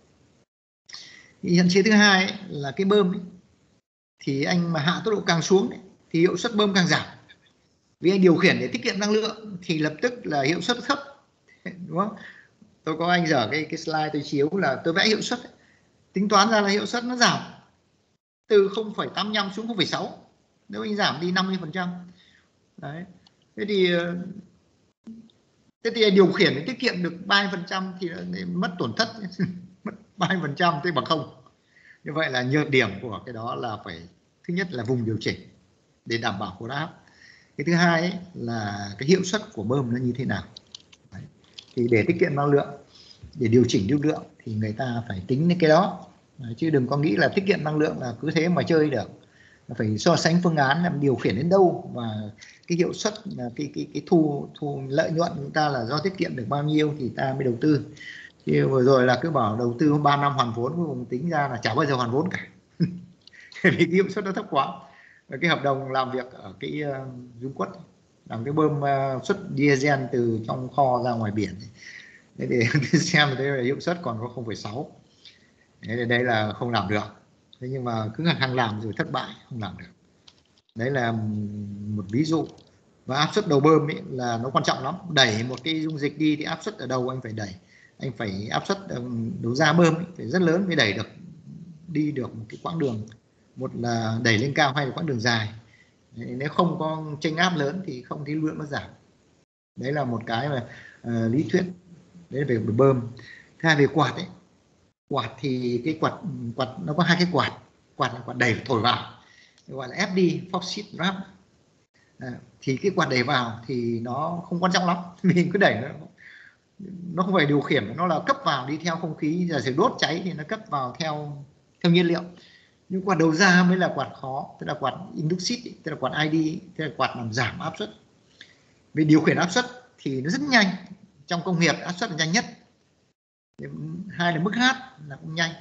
Thì hạn chế thứ hai ấy, là cái bơm ấy, thì anh mà hạ tốc độ càng xuống ấy, thì hiệu suất bơm càng giảm. Vì anh điều khiển để tiết kiệm năng lượng thì lập tức là hiệu suất thấp, đúng không? Tôi có anh dở cái cái slide tôi chiếu là tôi vẽ hiệu suất ấy. Tính toán ra là hiệu suất nó giảm từ không phẩy tám mươi lăm xuống không phẩy sáu, nếu anh giảm đi năm mươi phần trăm. Đấy. Thế thì thế thì điều khiển để tiết kiệm được ba mươi phần trăm thì mất tổn thất mất ba mươi phần trăm, thế bằng không. Như vậy là nhược điểm của cái đó là phải, thứ nhất là vùng điều chỉnh để đảm bảo khối áp. Cái thứ hai ấy là cái hiệu suất của bơm nó như thế nào. Đấy. Thì để tiết kiệm năng lượng, để điều chỉnh lưu lượng thì người ta phải tính đến cái đó. Đấy, chứ đừng có nghĩ là tiết kiệm năng lượng là cứ thế mà chơi được. Phải so sánh phương án làm điều khiển đến đâu, và cái hiệu suất, cái cái cái thu thu lợi nhuận chúng ta là do tiết kiệm được bao nhiêu thì ta mới đầu tư. Chứ vừa rồi là cứ bảo đầu tư ba năm hoàn vốn, cuối cùng tính ra là chả bao giờ hoàn vốn cả. Vì cái hiệu suất nó thấp quá. Cái hợp đồng làm việc ở cái uh, Dung Quất làm cái bơm uh, suất diesel từ trong kho ra ngoài biển ấy. Để, để xem đây là hiệu suất còn có không phẩy sáu. Đấy, đây là không làm được. Thế nhưng mà cứ hàng làm rồi thất bại, không làm được. Đấy là một ví dụ. Và áp suất đầu bơm ấy là nó quan trọng lắm. Đẩy một cái dung dịch đi thì áp suất ở đầu anh phải đẩy, anh phải áp suất đầu ra bơm ấy, phải rất lớn mới đẩy được, đi được một cái quãng đường, một là đẩy lên cao hay là quãng đường dài. Đấy, nếu không có chênh áp lớn thì không thì lưu lượng nó giảm. Đấy là một cái mà uh, lý thuyết. Đấy là về bơm. Thứ hai về quạt ấy. Quạt thì cái quạt quạt nó có hai cái quạt. Quạt là quạt đẩy thổi vào, gọi là ép đê, Foxit Wrap. À, thì cái quạt đẩy vào thì nó không quan trọng lắm, mình cứ đẩy nó, nó không phải điều khiển, nó là cấp vào đi theo không khí. Giả sử đốt cháy thì nó cấp vào theo theo nhiên liệu. Nhưng quạt đầu ra mới là quạt khó, tức là quạt inductive, tức là quạt i đê, tức là quạt làm giảm áp suất. Vì điều khiển áp suất thì nó rất nhanh, trong công nghiệp áp suất là nhanh nhất. Hai là mức H là cũng nhanh.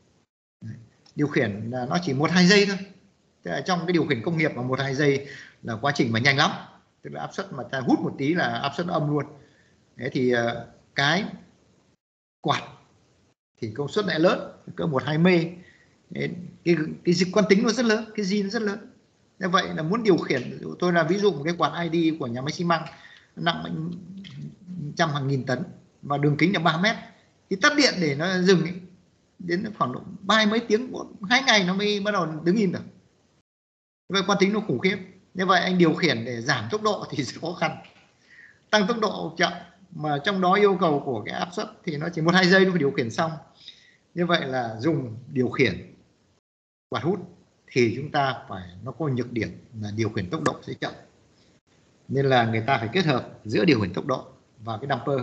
Điều khiển là nó chỉ một hai giây thôi. Tức là trong cái điều khiển công nghiệp mà một hai giây là quá trình mà nhanh lắm. Tức là áp suất mà ta hút một tí là áp suất âm luôn. Thế thì cái quạt thì công suất lại lớn, cỡ một hai mê. Cái cái dịch quán tính nó rất lớn, cái G nó rất lớn. Như vậy là muốn điều khiển, tôi là ví dụ một cái quạt i đê của nhà máy xi măng nặng trăm hàng nghìn tấn và đường kính là ba mét, thì tắt điện để nó dừng ấy, đến khoảng độ ba mấy tiếng, hai ngày nó mới bắt đầu đứng im được. Vậy quán tính nó khủng khiếp. Như vậy anh điều khiển để giảm tốc độ thì rất khó khăn, tăng tốc độ chậm, mà trong đó yêu cầu của cái áp suất thì nó chỉ một hai giây nó phải điều khiển xong. Như vậy là dùng điều khiển quạt hút thì chúng ta phải, nó có nhược điểm là điều khiển tốc độ sẽ chậm, nên là người ta phải kết hợp giữa điều khiển tốc độ và cái damper.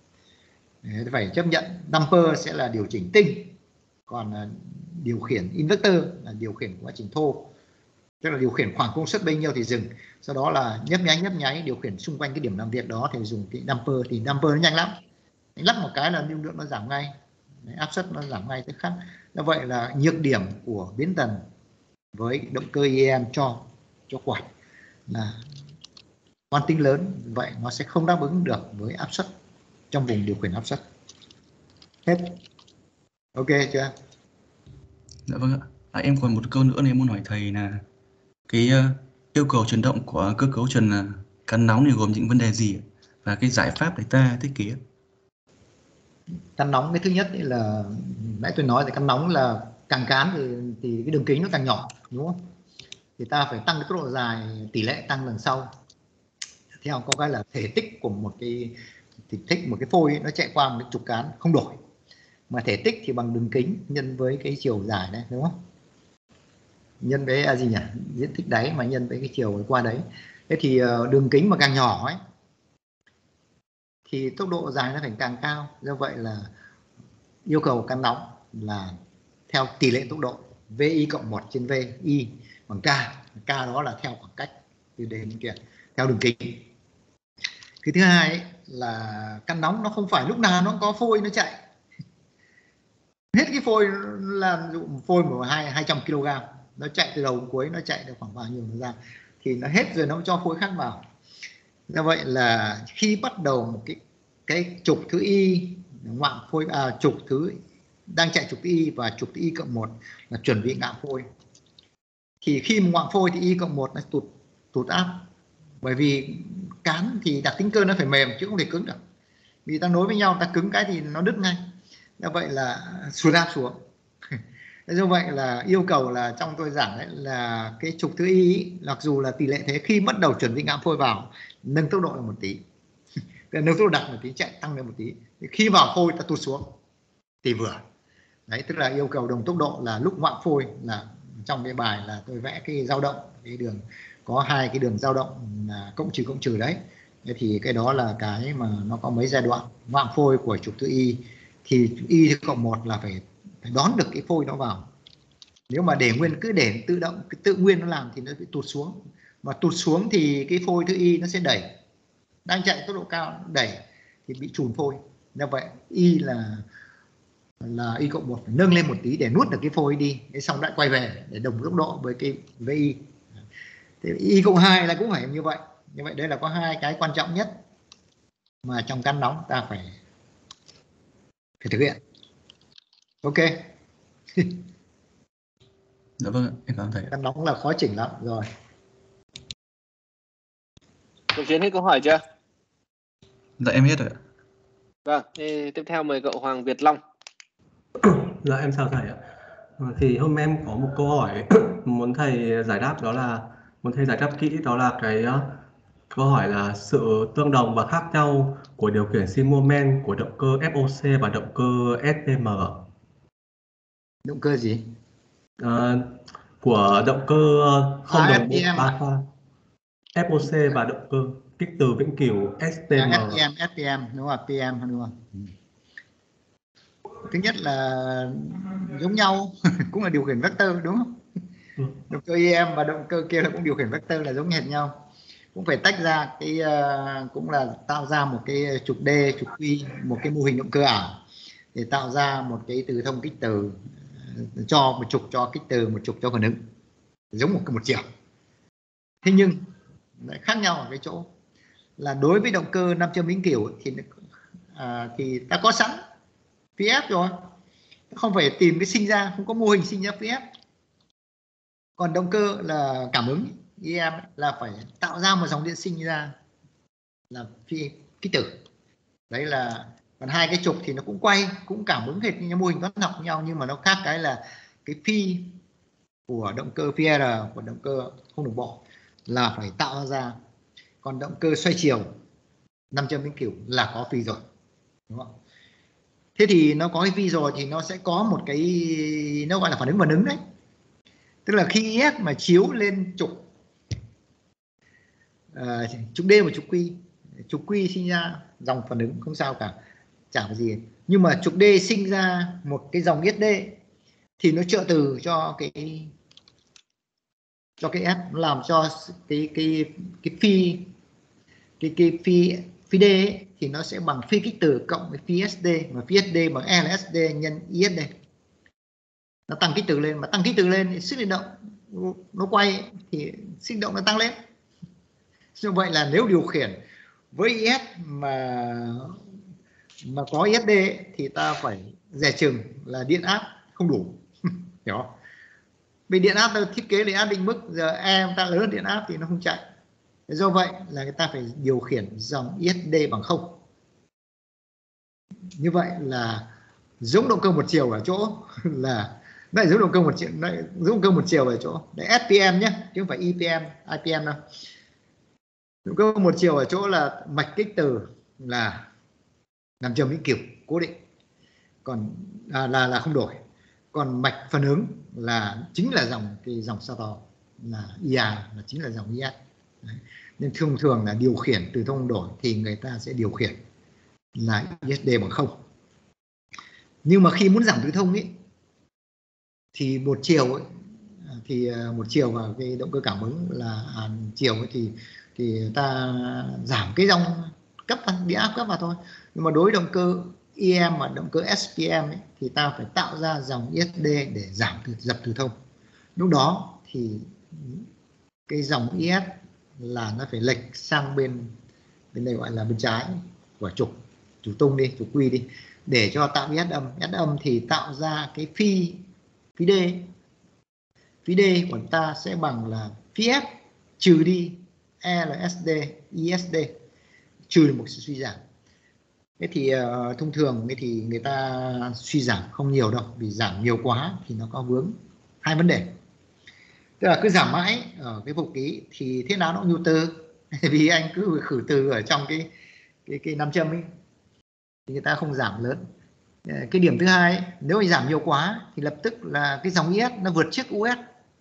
Để phải chấp nhận damper sẽ là điều chỉnh tinh, còn điều khiển inverter là điều khiển quá trình thô, tức là điều khiển khoảng công suất bấy nhiêu thì dừng, sau đó là nhấp nháy nhấp nháy điều khiển xung quanh cái điểm làm việc đó thì dùng cái damper. Thì damper nó nhanh lắm, anh lắp một cái là lưu lượng nó giảm ngay, áp suất nó giảm ngay tức khắc. Như vậy là nhược điểm của biến tần với động cơ i em cho cho quạt là quán tính lớn, vậy nó sẽ không đáp ứng được với áp suất trong vùng điều khiển áp suất. Hết. Ok chưa? Dạ vâng ạ. À, em còn một câu nữa này muốn hỏi thầy là cái uh, yêu cầu chuyển động của cơ cấu trần uh, cán nóng này gồm những vấn đề gì và cái giải pháp để ta thiết kế? Cán nóng cái thứ nhất là nãy tôi nói thì cán nóng là càng cán thì, thì cái đường kính nó càng nhỏ, đúng không? Thì ta phải tăng cái tốc độ dài, tỷ lệ tăng lần sau. Theo có cái là thể tích của một cái thể tích một cái phôi ấy, nó chạy qua một cái trục cán không đổi, mà thể tích thì bằng đường kính nhân với cái chiều dài đấy, đúng không? Nhân với à gì nhỉ? Diện tích đáy mà nhân với cái chiều qua đấy. Thế thì uh, đường kính mà càng nhỏ ấy thì tốc độ dài nó phải càng cao. Do vậy là yêu cầu cán nóng là theo tỷ lệ tốc độ vi cộng một trên vi bằng k. K đó là theo khoảng cách từ đây đến kia, theo đường kính. Cái thứ hai ấy, là cán nóng nó không phải lúc nào nó có phôi nó chạy hết. Cái phôi là phôi của hai hai trăm ki lô gam, nó chạy từ đầu đến cuối, nó chạy được khoảng bao nhiêu thời gian thì nó hết rồi nó cho phôi khác vào. Do vậy là khi bắt đầu một cái cái trục thứ y ngoạm phôi, à, trục thứ đang chạy trục thứ y và trục thứ y cộng một là chuẩn bị ngạm phôi, thì khi mà ngoạm phôi thì y cộng một nó tụt tụt áp, bởi vì cán thì đặc tính cơ nó phải mềm chứ không thể cứng được, vì ta nối với nhau ta cứng cái thì nó đứt ngay. Do vậy là sụt áp xuống. Do vậy là yêu cầu là trong tôi giảng đấy là cái trục thứ y mặc dù là tỷ lệ thế, khi bắt đầu chuẩn bị ngạm phôi vào nâng tốc độ lên một tí, nâng tốc độ đặt một tí, chạy tăng lên một tí, khi vào phôi ta tụt xuống thì vừa. Đấy, tức là yêu cầu đồng tốc độ là lúc ngoạm phôi là trong cái bài là tôi vẽ cái dao động, cái đường có hai cái đường dao động là cộng trừ cộng trừ đấy. Thế thì cái đó là cái mà nó có mấy giai đoạn ngoạm phôi của trục thứ y, thì y cộng một là phải, phải đón được cái phôi nó vào. Nếu mà để nguyên cứ để tự động cứ tự nguyên nó làm thì nó bị tụt xuống, mà tụt xuống thì cái phôi thứ y nó sẽ đẩy, đang chạy tốc độ cao đẩy thì bị chùn phôi. Như vậy y là là y cộng một phải nâng lên một tí để nuốt được cái phôi đi, thế xong lại quay về để đồng tốc độ với cái với y. Thì y cộng hai là cũng phải như vậy. Như vậy đây là có hai cái quan trọng nhất mà trong cán nóng ta phải phải thực hiện. Ok. Dạ vâng, em cảm thấy Cán nóng là khó chỉnh lắm rồi. Cậu Chiến hết câu hỏi chưa? Dạ em hết rồi ạ. Vâng, thì tiếp theo mời cậu Hoàng Việt Long. Dạ em chào thầy ạ. Thì hôm em có một câu hỏi muốn thầy giải đáp, đó là muốn thầy giải đáp kỹ, đó là cái uh, câu hỏi là sự tương đồng và khác nhau của điều khiển sin moment của động cơ ép o xê và động cơ ét pê em. Động cơ gì? Uh, của động cơ không à, đồng bộ ba pha ép o xê và động cơ kích từ vĩnh cửu ét pê em. À, ép pê em, ép pê em đúng không? pê em đúng không? Thứ nhất là giống nhau cũng là điều khiển vector đúng không? Động cơ i em và động cơ kia là cũng điều khiển vector là giống hệt nhau, cũng phải tách ra cái uh, cũng là tạo ra một cái trục D, trục Q, một cái mô hình động cơ ảo để tạo ra một cái từ thông kích từ, cho một trục cho kích từ, một trục cho phản ứng, giống một một chiều. Thế nhưng lại khác nhau ở cái chỗ là đối với động cơ nam châm vĩnh cửu thì à, thì ta có sẵn phi ép rồi, không phải tìm cái sinh ra, không có mô hình sinh ra phi ép. Còn động cơ là cảm ứng i em là phải tạo ra một dòng điện sinh ra là phi kích tử. Đấy là, còn hai cái trục thì nó cũng quay, cũng cảm ứng hệt như mô hình toán học với nhau, nhưng mà nó khác cái là cái phi của động cơ phi R của động cơ không đồng bộ là phải tạo ra. Còn động cơ xoay chiều nam châm vĩnh cửu là có phi rồi, đúng không? Thế thì nó có cái phi rồi thì nó sẽ có một cái, nó gọi là phản ứng phản ứng đấy. Tức là khi i ét mà chiếu lên trục uh, trục D và trục Q, trục Q sinh ra dòng phản ứng không sao cả, chả có gì. Nhưng mà trục D sinh ra một cái dòng i ét đê thì nó trợ từ cho cái cho cái S, nó làm cho cái cái cái phi cái cái phi phi D ấy, thì nó sẽ bằng phi kích tử cộng với phi ét đê, mà phi ét đê bằng L S D nhân i ét đê. Nó tăng kích tử lên, mà tăng kích tử lên thì sức điện động nó quay thì sức điện động nó tăng lên. Như vậy là nếu điều khiển với i ét mà mà có i ét đê ấy, thì ta phải dè chừng là điện áp không đủ. Hiểu không? Vì điện áp ta thiết kế điện áp định mức, giờ E ta lớn hơn điện áp thì nó không chạy. Do vậy là người ta phải điều khiển dòng i ét đê bằng không. Như vậy là giống động cơ một chiều ở chỗ là đây, giống động cơ một chiều, đây, giống động cơ một chiều ở chỗ đấy, ét pê em nhé, chứ không phải i pê em, i pê em đâu. Động cơ một chiều ở chỗ là mạch kích từ là nam châm vĩnh cửu cố định, còn à, là là không đổi. Còn mạch phản ứng là chính là dòng cái dòng sao to là i a, là chính là dòng i ét. Đấy. Nên thường thường là điều khiển từ thông đổi thì người ta sẽ điều khiển là i ét đê bằng không. Nhưng mà khi muốn giảm từ thông ấy thì một chiều ấy, thì một chiều vào cái động cơ cảm ứng là à, chiều ấy thì thì ta giảm cái dòng cấp điện áp cấp vào thôi. Nhưng mà đối với động cơ i em và động cơ ét pê em ấy, thì ta phải tạo ra dòng i ét đê để giảm từ, dập từ thông. Lúc đó thì cái dòng i ét là nó phải lệch sang bên bên này gọi là bên trái của trục trục tung đi, trục Q đi, để cho tạo S âm. S âm thì tạo ra cái phi phi D. Phi D của ta sẽ bằng là phi F trừ đi lờ ét đê i ét đê, trừ một sự suy giảm. Thế thì uh, thông thường thì người ta suy giảm không nhiều đâu, vì giảm nhiều quá thì nó có vướng hai vấn đề. Tức là cứ giảm mãi ở cái phục ký thì thế nào nó cũng nhu tư, vì anh cứ khử từ ở trong cái cái cái nam châm ấy thì người ta không giảm lớn. Cái điểm thứ hai ấy, nếu anh giảm nhiều quá thì lập tức là cái dòng i ét nó vượt trước u ét.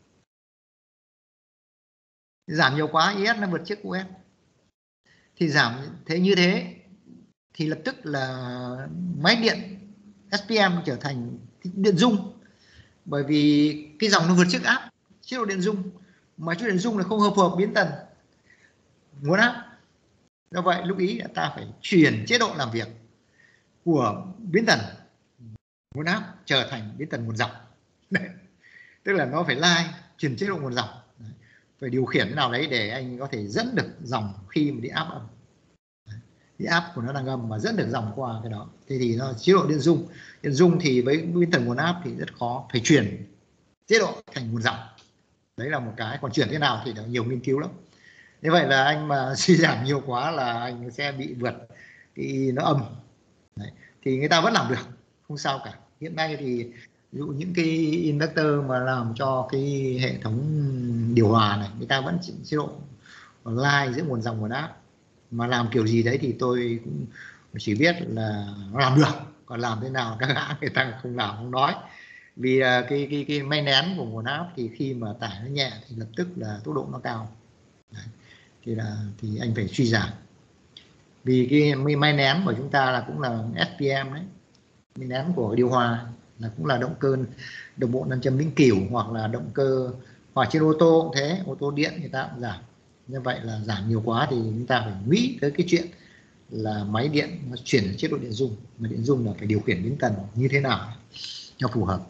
Giảm nhiều quá i ét nó vượt trước u ét. Thì giảm thế như thế thì lập tức là máy điện ét pê em trở thành điện dung, bởi vì cái dòng nó vượt trước áp chế độ điện dung, mà chế độ điện dung là không hợp hợp biến tần nguồn áp. Do vậy lúc ý là ta phải chuyển chế độ làm việc của biến tần nguồn áp trở thành biến tần nguồn dòng. Đấy. Tức là nó phải lai chuyển chế độ nguồn dòng. Đấy. Phải điều khiển thế nào đấy để anh có thể dẫn được dòng khi mà đi áp âm. Cái áp của nó đang âm mà dẫn được dòng qua cái đó. Thế thì nó chế độ điện dung. Điện dung thì với biến tần nguồn áp thì rất khó, phải chuyển chế độ thành nguồn dòng. Đấy là một cái, còn chuyển thế nào thì đã nhiều nghiên cứu lắm. Như vậy là anh mà suy giảm nhiều quá là anh sẽ bị vượt cái nó âm. Đấy. Thì người ta vẫn làm được, không sao cả. Hiện nay thì ví dụ những cái inductor mà làm cho cái hệ thống điều hòa này, người ta vẫn chế độ line giữa nguồn dòng nguồn áp. Mà làm kiểu gì đấy thì tôi cũng chỉ biết là nó làm được, còn làm thế nào các hãng người ta không làm, không nói. Vì cái cái cái may nén của nguồn áp thì khi mà tải nó nhẹ thì lập tức là tốc độ nó cao. Đấy. Thì là thì anh phải suy giảm. Vì cái may nén của chúng ta là cũng là ét pê em đấy, may nén của điều hòa là cũng là động cơ đồng bộ nam châm vĩnh cửu hoặc là động cơ Hoặc trên ô tô cũng thế, ô tô điện người ta cũng giảm. Như vậy là giảm nhiều quá thì chúng ta phải nghĩ tới cái chuyện là máy điện nó chuyển chế độ điện dung, mà điện dung là phải điều khiển biến tần như thế nào cho phù hợp.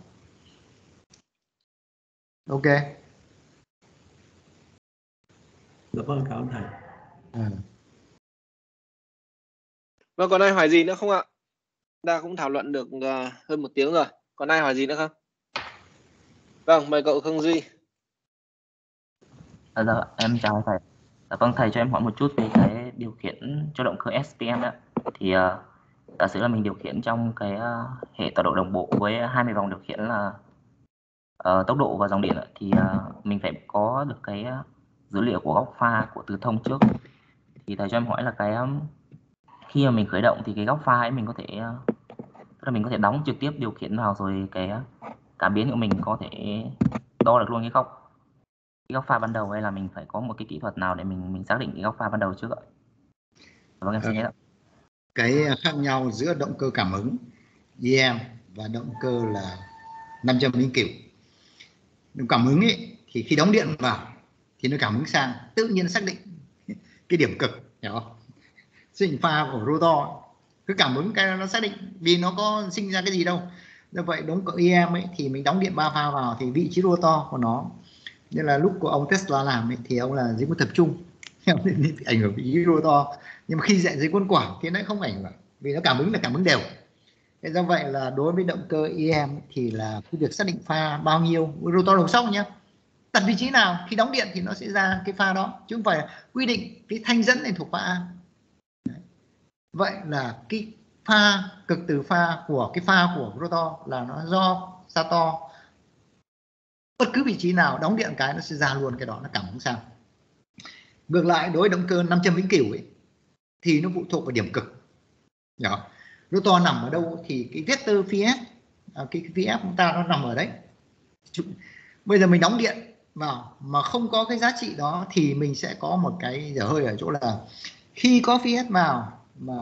Ok. Dạ vâng, cảm ơn thầy. À. Vâng, còn ai hỏi gì nữa không ạ? Ta cũng thảo luận được uh, hơn một tiếng rồi. Còn ai hỏi gì nữa không? Vâng, mời cậu Khương Duy. À, dạ, em chào thầy. Dạ, vâng, thầy cho em hỏi một chút về cái điều khiển cho động cơ ét pê em ạ. Thì uh, giả sử là mình điều khiển trong cái uh, hệ tọa độ đồng bộ với hai mươi vòng điều khiển là uh, tốc độ và dòng điện ạ, thì uh, mình phải có được cái uh, dữ liệu của góc pha của từ thông trước. Thì thầy cho em hỏi là cái um, khi mà mình khởi động thì cái góc pha ấy mình có thể uh, tức là mình có thể đóng trực tiếp điều khiển vào, rồi cái uh, cảm biến của mình có thể đo được luôn cái góc cái góc pha ban đầu, hay là mình phải có một cái kỹ thuật nào để mình mình xác định cái góc pha ban đầu trước ạ? Vâng, em xin hết ạ. Cái khác nhau giữa động cơ cảm ứng e em và động cơ là nam châm vĩnh cửu. Động cảm ứng ấy, thì khi đóng điện vào thì nó cảm ứng sang, tự nhiên xác định cái điểm cực, hiểu không? Xác định pha của rotor, cứ cảm ứng cái nó xác định, vì nó có sinh ra cái gì đâu. Như vậy động cơ e em ấy thì mình đóng điện ba pha vào thì vị trí rotor của nó, như là lúc của ông Tesla làm ấy, thì ông là dính quân tập trung ảnh hưởng vị trí rotor, nhưng mà khi dạy dưới quân quảng thì nó không ảnh hưởng, vì nó cảm ứng là cảm ứng đều. Thế do vậy là đối với động cơ e em thì là cái việc xác định pha bao nhiêu rotor đầu sóc nhé, đặt vị trí nào khi đóng điện thì nó sẽ ra cái pha đó, chứ không phải quy định cái thanh dẫn này thuộc pha A. Đấy. Vậy là cái pha cực từ pha của cái pha của rotor là nó do Sator, bất cứ vị trí nào đóng điện cái nó sẽ ra luôn cái đó, nó cảm ứng sang. Ngược lại đối với động cơ nam châm vĩnh cửu ấy thì nó phụ thuộc vào điểm cực. Đó. Rotor nằm ở đâu thì cái vector phi F, à, cái phi F của ta nó nằm ở đấy. Bây giờ mình đóng điện vào mà không có cái giá trị đó thì mình sẽ có một cái dở hơi ở chỗ là khi có phi S vào mà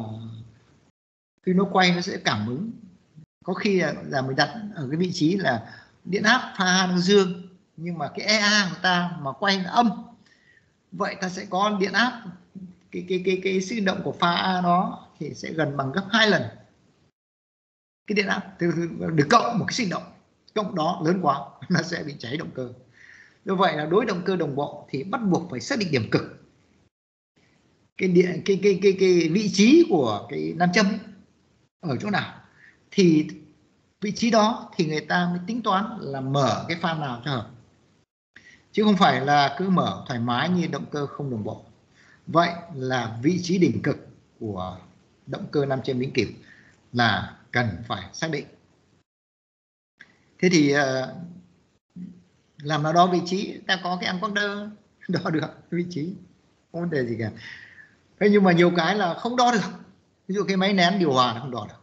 khi nó quay nó sẽ cảm ứng, có khi là, là mình đặt ở cái vị trí là điện áp pha nó dương nhưng mà cái e a của ta mà quay là âm, vậy ta sẽ có điện áp, cái cái cái cái sự động của pha A đó thì sẽ gần bằng gấp hai lần cái điện áp, được cộng một cái sinh động, cộng đó lớn quá nó sẽ bị cháy động cơ. Do vậy là đối động cơ đồng bộ thì bắt buộc phải xác định điểm cực, cái điện cái cái cái cái vị trí của cái nam châm ở chỗ nào, thì vị trí đó thì người ta mới tính toán là mở cái pha nào cho hợp, chứ không phải là cứ mở thoải mái như động cơ không đồng bộ. Vậy là vị trí đỉnh cực của động cơ nam châm vĩnh cửu là cần phải xác định. Thế thì làm nào đó vị trí, ta có cái encoder đo được vị trí, không vấn đề gì cả. Thế nhưng mà nhiều cái là không đo được, ví dụ cái máy nén điều hòa nó không đo được,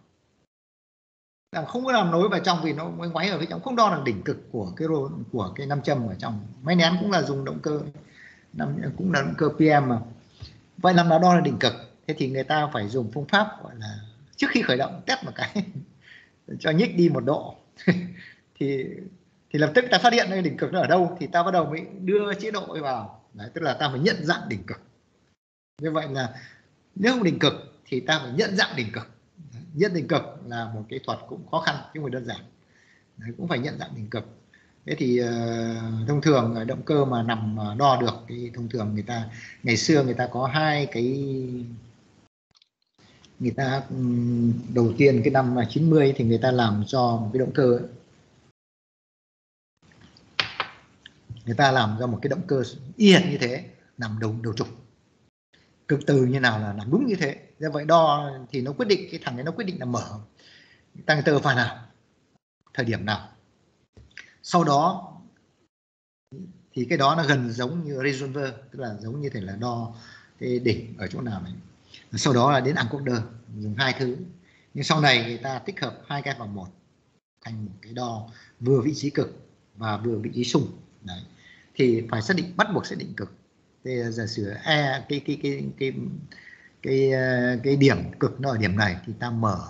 không có làm nối vào trong vì nó ngoáy ở phía trong, không đo được đỉnh cực của cái rô, của cái nam châm ở trong. Máy nén cũng là dùng động cơ, cũng là động cơ pê em mà. Vậy làm nào đo là đỉnh cực? Thế thì người ta phải dùng phương pháp gọi là trước khi khởi động test một cái cho nhích đi một độ thì thì lập tức ta phát hiện cái đỉnh cực nó ở đâu, thì ta bắt đầu mới đưa chế độ vào. Đấy, tức là ta phải nhận dạng đỉnh cực. Như vậy là nếu không đỉnh cực thì ta phải nhận dạng đỉnh cực. Nhận đỉnh cực là một kỹ thuật cũng khó khăn chứ không phải đơn giản. Đấy, cũng phải nhận dạng đỉnh cực. Thế thì uh, thông thường động cơ mà nằm đo được thì thông thường người ta ngày xưa người ta có hai cái, người ta um, đầu tiên cái năm chín mươi thì người ta làm cho một cái động cơ ấy. Người ta làm ra một cái động cơ y hệt như thế, nằm đầu đầu trục, cực từ như nào là nằm đúng như thế. Do vậy đo thì nó quyết định, cái thằng ấy nó quyết định là mở tăng tơ pha nào, thời điểm nào. Sau đó thì cái đó nó gần giống như resolver, tức là giống như thể là đo cái đỉnh ở chỗ nào này. Sau đó là đến encoder, dùng hai thứ. Nhưng sau này người ta tích hợp hai cái vào một thành một cái đo vừa vị trí cực và vừa vị trí xung. Đấy. Thì phải xác định, bắt buộc xác định cực. Thì giả sử e cái cái cái cái cái cái, cái điểm cực nó ở điểm này thì ta mở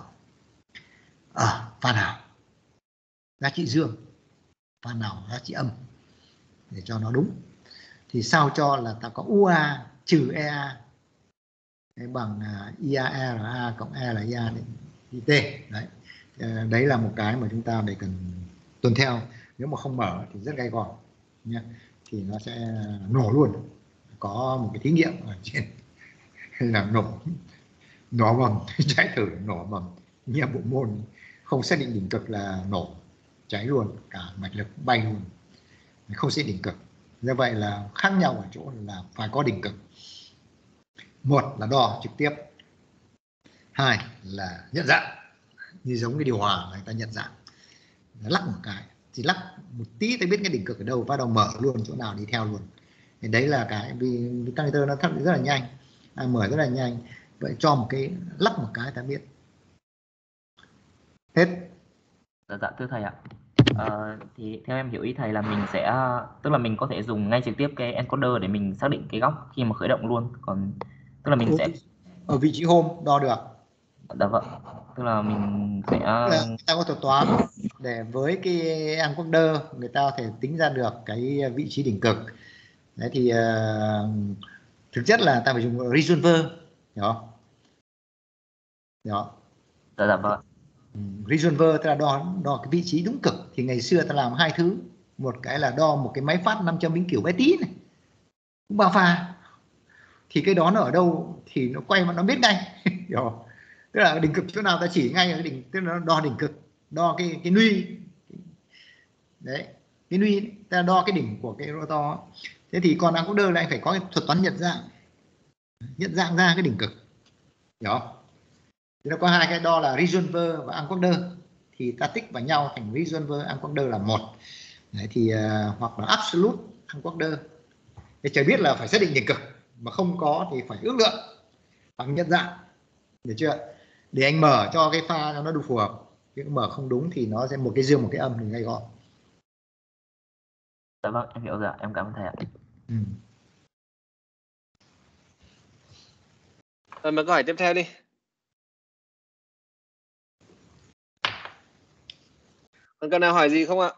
ở pha nào giá trị dương, pha nào giá trị âm. để cho nó đúng. Thì sao cho là ta có u a trừ e a bằng i a e là a cộng e là i a đi t. Đấy. Đấy là một cái mà chúng ta phải cần tuân theo. Nếu mà không mở thì rất gay gò nhé, thì nó sẽ nổ luôn. Có một cái thí nghiệm ở trên là nổ nổ mầm trái thử nổ mầm nhẹ bộ môn không xác định đỉnh cực là nổ cháy luôn, cả mạch lực bay luôn, không xác định cực. Như vậy là khác nhau ở chỗ là phải có đỉnh cực. Một là đo trực tiếp, hai là nhận dạng, như giống cái điều hòa người ta nhận dạng, lắc một cái thì lắc một tí ta biết cái đỉnh cực ở đâu, bắt đầu mở luôn chỗ nào đi theo luôn. Thì đấy là cái vì tăng nó thấp rất là nhanh, à, mở rất là nhanh. Vậy cho một cái lắc một cái ta biết hết. Dạ, dạ thưa thầy ạ. Ờ, thì theo em hiểu ý thầy là mình sẽ, tức là mình có thể dùng ngay trực tiếp cái encoder để mình xác định cái góc khi mà khởi động luôn, còn tức là mình sẽ ở vị trí home đo được. Dạ vâng, tức là mình sẽ người ta có thuật toán để với cái encoder người ta có thể tính ra được cái vị trí đỉnh cực. Đấy thì uh, thực chất là ta phải dùng resolver, hiểu không? Đó. Dạ, dạ vâng. Resolver tức là đo đo cái vị trí đúng cực. Thì ngày xưa ta làm hai thứ, một cái là đo một cái máy phát năm trăm vĩnh cửu bé tí này, ba pha, thì cái đó nó ở đâu thì nó quay mà nó biết ngay. Hiểu không? Tức là đỉnh cực chỗ nào ta chỉ ngay ở đỉnh, tức là nó đo đỉnh cực, đo cái cái nuy đấy, cái nuy ta đo cái đỉnh của cái rotor. Thế thì còn encoder là anh phải có cái thuật toán nhận dạng, nhận dạng ra cái đỉnh cực. Hiểu không? Thì nó có hai cái đo là resolver và encoder, thì ta tích vào nhau thành resolver encoder là một. Đấy thì uh, hoặc là absolute encoder. Để trời biết là phải xác định đỉnh cực, mà không có thì phải ước lượng bằng nhận dạng, được chưa? Để anh mở cho cái pha cho nó đủ phù hợp. Chứ mở không đúng thì nó sẽ một cái dương một cái âm thì ngay gọn. Dạ vâng, em hiểu rồi, em cảm ơn thầy ạ. Ừ. Rồi mà câu hỏi tiếp theo đi. Còn cần nào hỏi gì không ạ?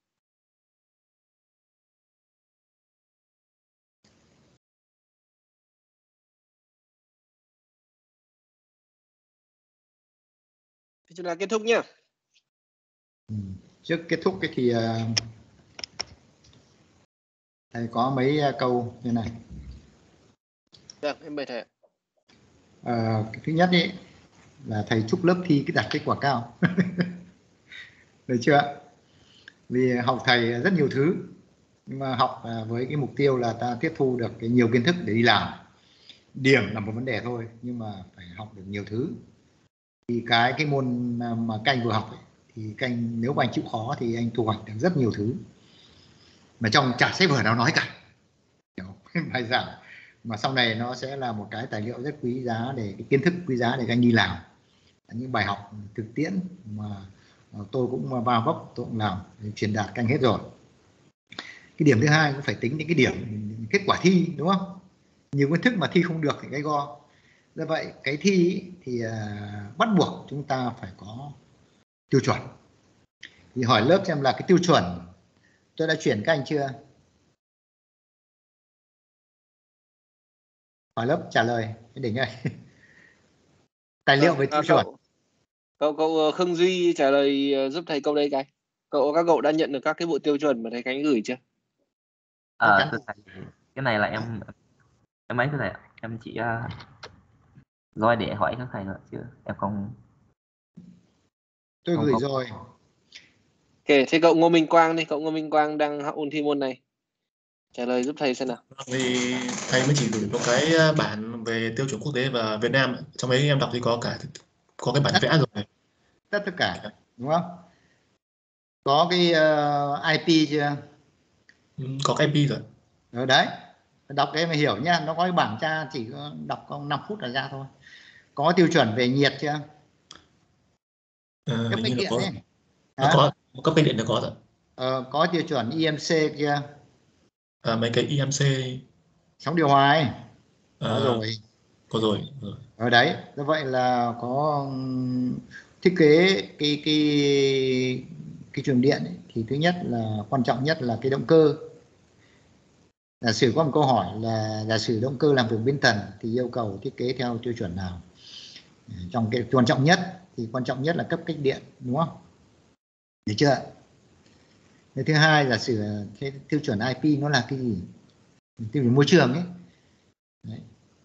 Thì chúng ta kết thúc nhá. Ừ. Trước kết thúc cái thì uh, thầy có mấy uh, câu như này. Được, em mời thầy ạ. Uh, cái thứ nhất ý, là thầy chúc lớp thi cái đạt kết quả cao. Được chưa? Vì học thầy rất nhiều thứ, nhưng mà học uh, với cái mục tiêu là ta tiếp thu được cái nhiều kiến thức để đi làm. Điểm là một vấn đề thôi, nhưng mà phải học được nhiều thứ. Thì cái cái môn mà các anh vừa học ấy, thì các anh nếu mà anh chịu khó thì anh thu hoạch được rất nhiều thứ mà trong chả sách vở nào nói cả. Bài giảng mà sau này nó sẽ là một cái tài liệu rất quý giá, để cái kiến thức quý giá để các anh đi làm. Những bài học thực tiễn mà tôi cũng vào vấp tôi cũng làm để truyền đạt các anh hết rồi. Cái điểm thứ hai cũng phải tính những cái điểm kết quả thi, đúng không? Nhiều kiến thức mà thi không được thì cái go. Do vậy cái thi thì uh, bắt buộc chúng ta phải có tiêu chuẩn. Thì hỏi lớp xem là cái tiêu chuẩn tôi đã chuyển các anh chưa? Hỏi lớp trả lời cái đỉnh này. Tài liệu về tiêu à, chuẩn. Cậu, cậu, cậu Khương Duy trả lời giúp thầy câu đây cái. Cậu các cậu đã nhận được các cái bộ tiêu chuẩn mà thầy Khánh gửi chưa? À, thưa thầy, cái này là em em ấy thưa thầy, em chỉ uh, rồi để hỏi các thầy thôi chứ em không. Tôi không gửi có... rồi. Ok, thế cậu Ngô Minh Quang đi, cậu Ngô Minh Quang đang ôn thi môn này. Trả lời giúp thầy xem nào. Vì thầy mới chỉ gửi một cái bản về tiêu chuẩn quốc tế và Việt Nam, trong ấy em đọc thì có cả có cái bản vẽ rồi. Tất tất cả, đúng không? Có cái uh, i pê chưa? Ừ, có cái i pê rồi. Ở đấy, đọc cái mà hiểu nhá, nó có cái bảng tra chỉ có đọc có năm phút là ra thôi. Có tiêu chuẩn về nhiệt chưa? À, Cấp như là điện có. ấy. À, có cấp cây điện là có rồi. Ờ, có tiêu chuẩn i em xê chưa? À, mấy cái i em xê Sóng điều hòa ấy. À, có rồi. Có rồi. rồi. Ở đấy, do vậy là có thiết kế cái cái cái truyền điện ấy, thì thứ nhất là quan trọng nhất là cái động cơ. Giả sử có một câu hỏi là giả sử động cơ làm việc biến tần thì yêu cầu thiết kế theo tiêu chuẩn nào? Trong cái quan trọng nhất thì quan trọng nhất là cấp cách điện, đúng không? Được chưa? Cái thứ hai, giả sử cái tiêu chuẩn i pê nó là cái gì? Tiêu chuẩn môi trường ấy. Đấy.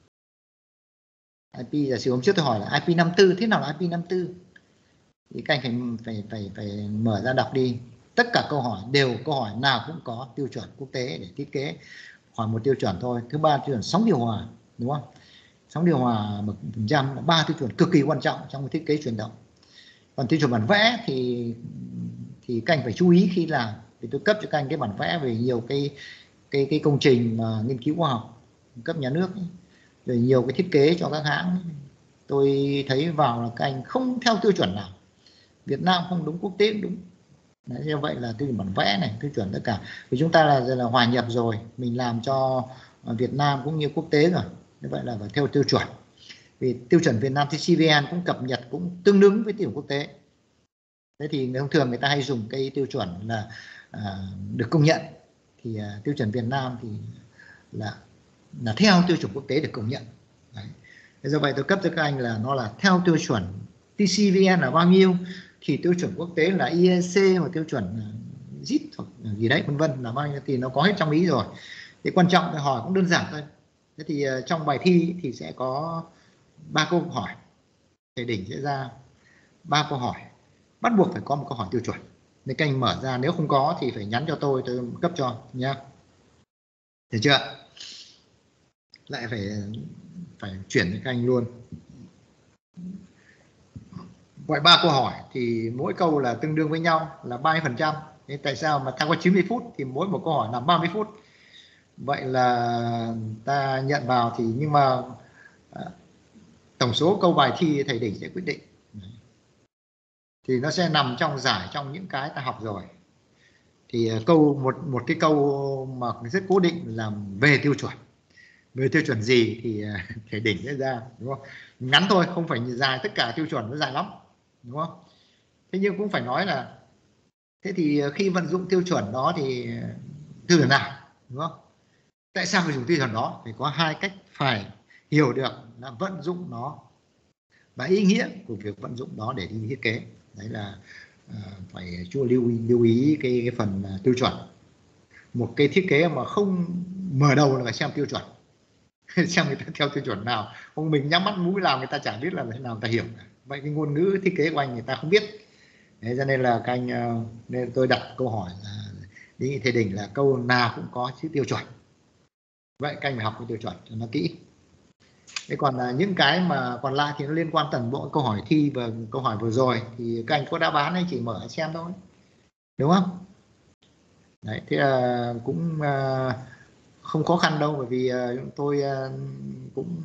i pê, giả sử hôm trước tôi hỏi là i pê năm tư, thế nào là i pê năm tư? Thì các anh phải phải phải phải mở ra đọc đi. Tất cả câu hỏi đều câu hỏi nào cũng có tiêu chuẩn quốc tế để thiết kế, hỏi một tiêu chuẩn thôi. Thứ ba, tiêu chuẩn sóng điều hòa, đúng không? Sóng điều hòa một phần trăm là ba tiêu chuẩn cực kỳ quan trọng trong thiết kế chuyển động. Còn tiêu chuẩn bản vẽ thì thì các anh phải chú ý khi làm. Thì tôi cấp cho các anh cái bản vẽ về nhiều cái cái cái công trình mà nghiên cứu khoa học cấp nhà nước ấy. Rồi nhiều cái thiết kế cho các hãng. Tôi thấy vào là các anh không theo tiêu chuẩn nào, Việt Nam không đúng, quốc tế cũng đúng. Đấy, như vậy là tiêu chuẩn bản vẽ này, tiêu chuẩn tất cả. Vì chúng ta là, là hòa nhập rồi, mình làm cho Việt Nam cũng như quốc tế rồi. Như vậy là phải theo tiêu chuẩn. Vì tiêu chuẩn Việt Nam thì xê vê en cũng cập nhật cũng tương ứng với tiêu chuẩn quốc tế. Thế thì thông thường người ta hay dùng cái tiêu chuẩn là à, được công nhận. Thì à, tiêu chuẩn Việt Nam thì là là theo tiêu chuẩn quốc tế được công nhận. Đấy. Thế do vậy tôi cấp cho các anh là nó là theo tiêu chuẩn tê xê vê en là bao nhiêu, thì tiêu chuẩn quốc tế là i e xê hoặc tiêu chuẩn zip hoặc gì đấy vân vân là bao nhiêu thì nó có hết trong ý rồi. Thì quan trọng là hỏi cũng đơn giản thôi. Thế thì uh, trong bài thi thì sẽ có ba câu hỏi, thầy đỉnh sẽ ra ba câu hỏi, bắt buộc phải có một câu hỏi tiêu chuẩn. Nên các anh mở ra, nếu không có thì phải nhắn cho tôi, tôi cấp cho nhé. Được chưa? Lại phải phải chuyển cho các anh luôn. Gọi ba câu hỏi thì mỗi câu là tương đương với nhau là ba mươi phần trăm. Thế tại sao mà ta có chín mươi phút thì mỗi một câu hỏi là ba mươi phút. Vậy là ta nhận vào thì nhưng mà à, tổng số câu bài thi thầy đỉnh sẽ quyết định. Thì nó sẽ nằm trong giải trong những cái ta học rồi. Thì câu một một cái câu mà rất cố định là về tiêu chuẩn. Về tiêu chuẩn gì thì thầy đỉnh sẽ ra, đúng không? Ngắn thôi, không phải dài, tất cả tiêu chuẩn nó dài lắm, đúng không? Thế nhưng cũng phải nói là thế thì khi vận dụng tiêu chuẩn đó thì tiêu chuẩn nào, đúng không? Tại sao phải dùng tiêu chuẩn đó? Thì có hai cách phải hiểu được là vận dụng nó và ý nghĩa của việc vận dụng đó để đi thiết kế. Đấy là uh, phải chú lưu ý, lưu ý cái, cái phần uh, tiêu chuẩn. Một cái thiết kế mà không mở đầu là phải xem tiêu chuẩn. Xem người ta theo tiêu chuẩn nào, không mình nhắm mắt mũi làm người ta chẳng biết là thế nào người ta hiểu. Vậy cái ngôn ngữ thiết kế của anh người ta không biết. Đấy, cho nên là các anh uh, nên tôi đặt câu hỏi là đi thầy đỉnh là câu nào cũng có chữ tiêu chuẩn. Vậy các anh phải học cái tiêu chuẩn cho nó kỹ. Thế còn là những cái mà còn lại thì nó liên quan toàn bộ câu hỏi thi và câu hỏi vừa rồi thì các anh có đáp án hay chỉ mở xem thôi, đúng không? Đấy, thế là cũng uh, không khó khăn đâu, bởi vì uh, tôi uh, cũng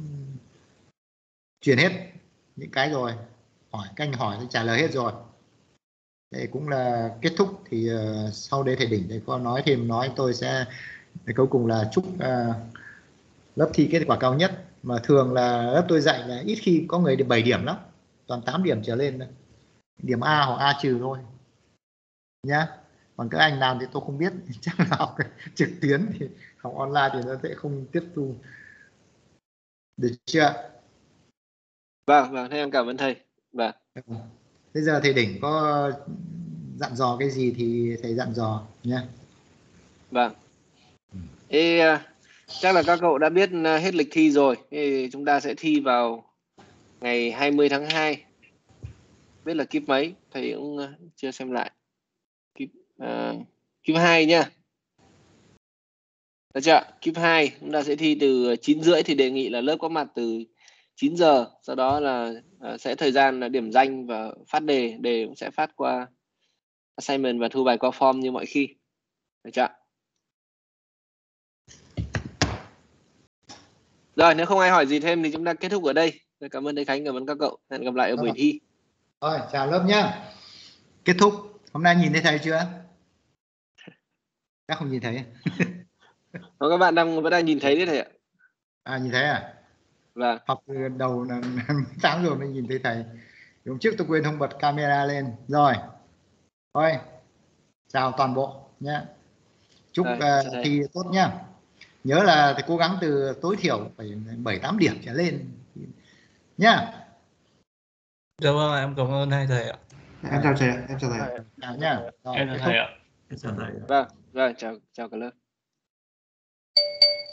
truyền hết những cái rồi, hỏi các anh hỏi thì trả lời hết rồi. Đây cũng là kết thúc. Thì uh, sau đây thầy đỉnh thầy có nói thêm nói tôi sẽ cuối cùng là chúc uh, lớp thi kết quả cao nhất. Mà thường là lớp tôi dạy là ít khi có người được bảy điểm lắm, toàn tám điểm trở lên, điểm A hoặc A trừ thôi nhá. Còn các anh làm thì tôi không biết, chắc là học trực tuyến thì học online thì nó sẽ không tiếp thu được chưa? Vâng, vâng, thế em cảm ơn thầy. Vâng. Bây giờ thầy đỉnh có dặn dò cái gì thì thầy dặn dò nhé. Vâng. Ê, chắc là các cậu đã biết hết lịch thi rồi. Thì chúng ta sẽ thi vào ngày hai mươi tháng hai. Biết là kíp mấy, thầy cũng chưa xem lại. Kíp, uh, kíp hai nhá. Được chưa? Kíp hai chúng ta sẽ thi từ chín rưỡi, thì đề nghị là lớp có mặt từ chín giờ. Sau đó là uh, sẽ thời gian là điểm danh và phát đề. Đề cũng sẽ phát qua assignment và thu bài qua form như mọi khi. Được chưa? Rồi, nếu không ai hỏi gì thêm thì chúng ta kết thúc ở đây. Cảm ơn thầy Khánh, cảm ơn các cậu. Hẹn gặp lại ở buổi thi. Rồi, chào lớp nhá. Kết thúc. Hôm nay nhìn thấy thầy chưa? Chắc không nhìn thấy. Có các bạn đang vẫn đang nhìn thấy đấy thầy ạ. À, nhìn thấy à? Vâng. Học từ đầu là sáng rồi mới nhìn thấy thầy. Hôm trước tôi quên không bật camera lên. Rồi. Thôi. Chào toàn bộ nhé. Chúc Rồi, uh, thi tốt nhá. Nhớ là phải cố gắng từ tối thiểu phải bảy tám điểm trở lên nhá. Dạ vâng, em cảm ơn hai thầy ạ. Em chào thầy ạ, em chào thầy ạ. Chào nhá. Rồi, Em chào kết thầy thúc. ạ. Em chào thầy ạ. Vâng, vâng, chào chào cả lớp.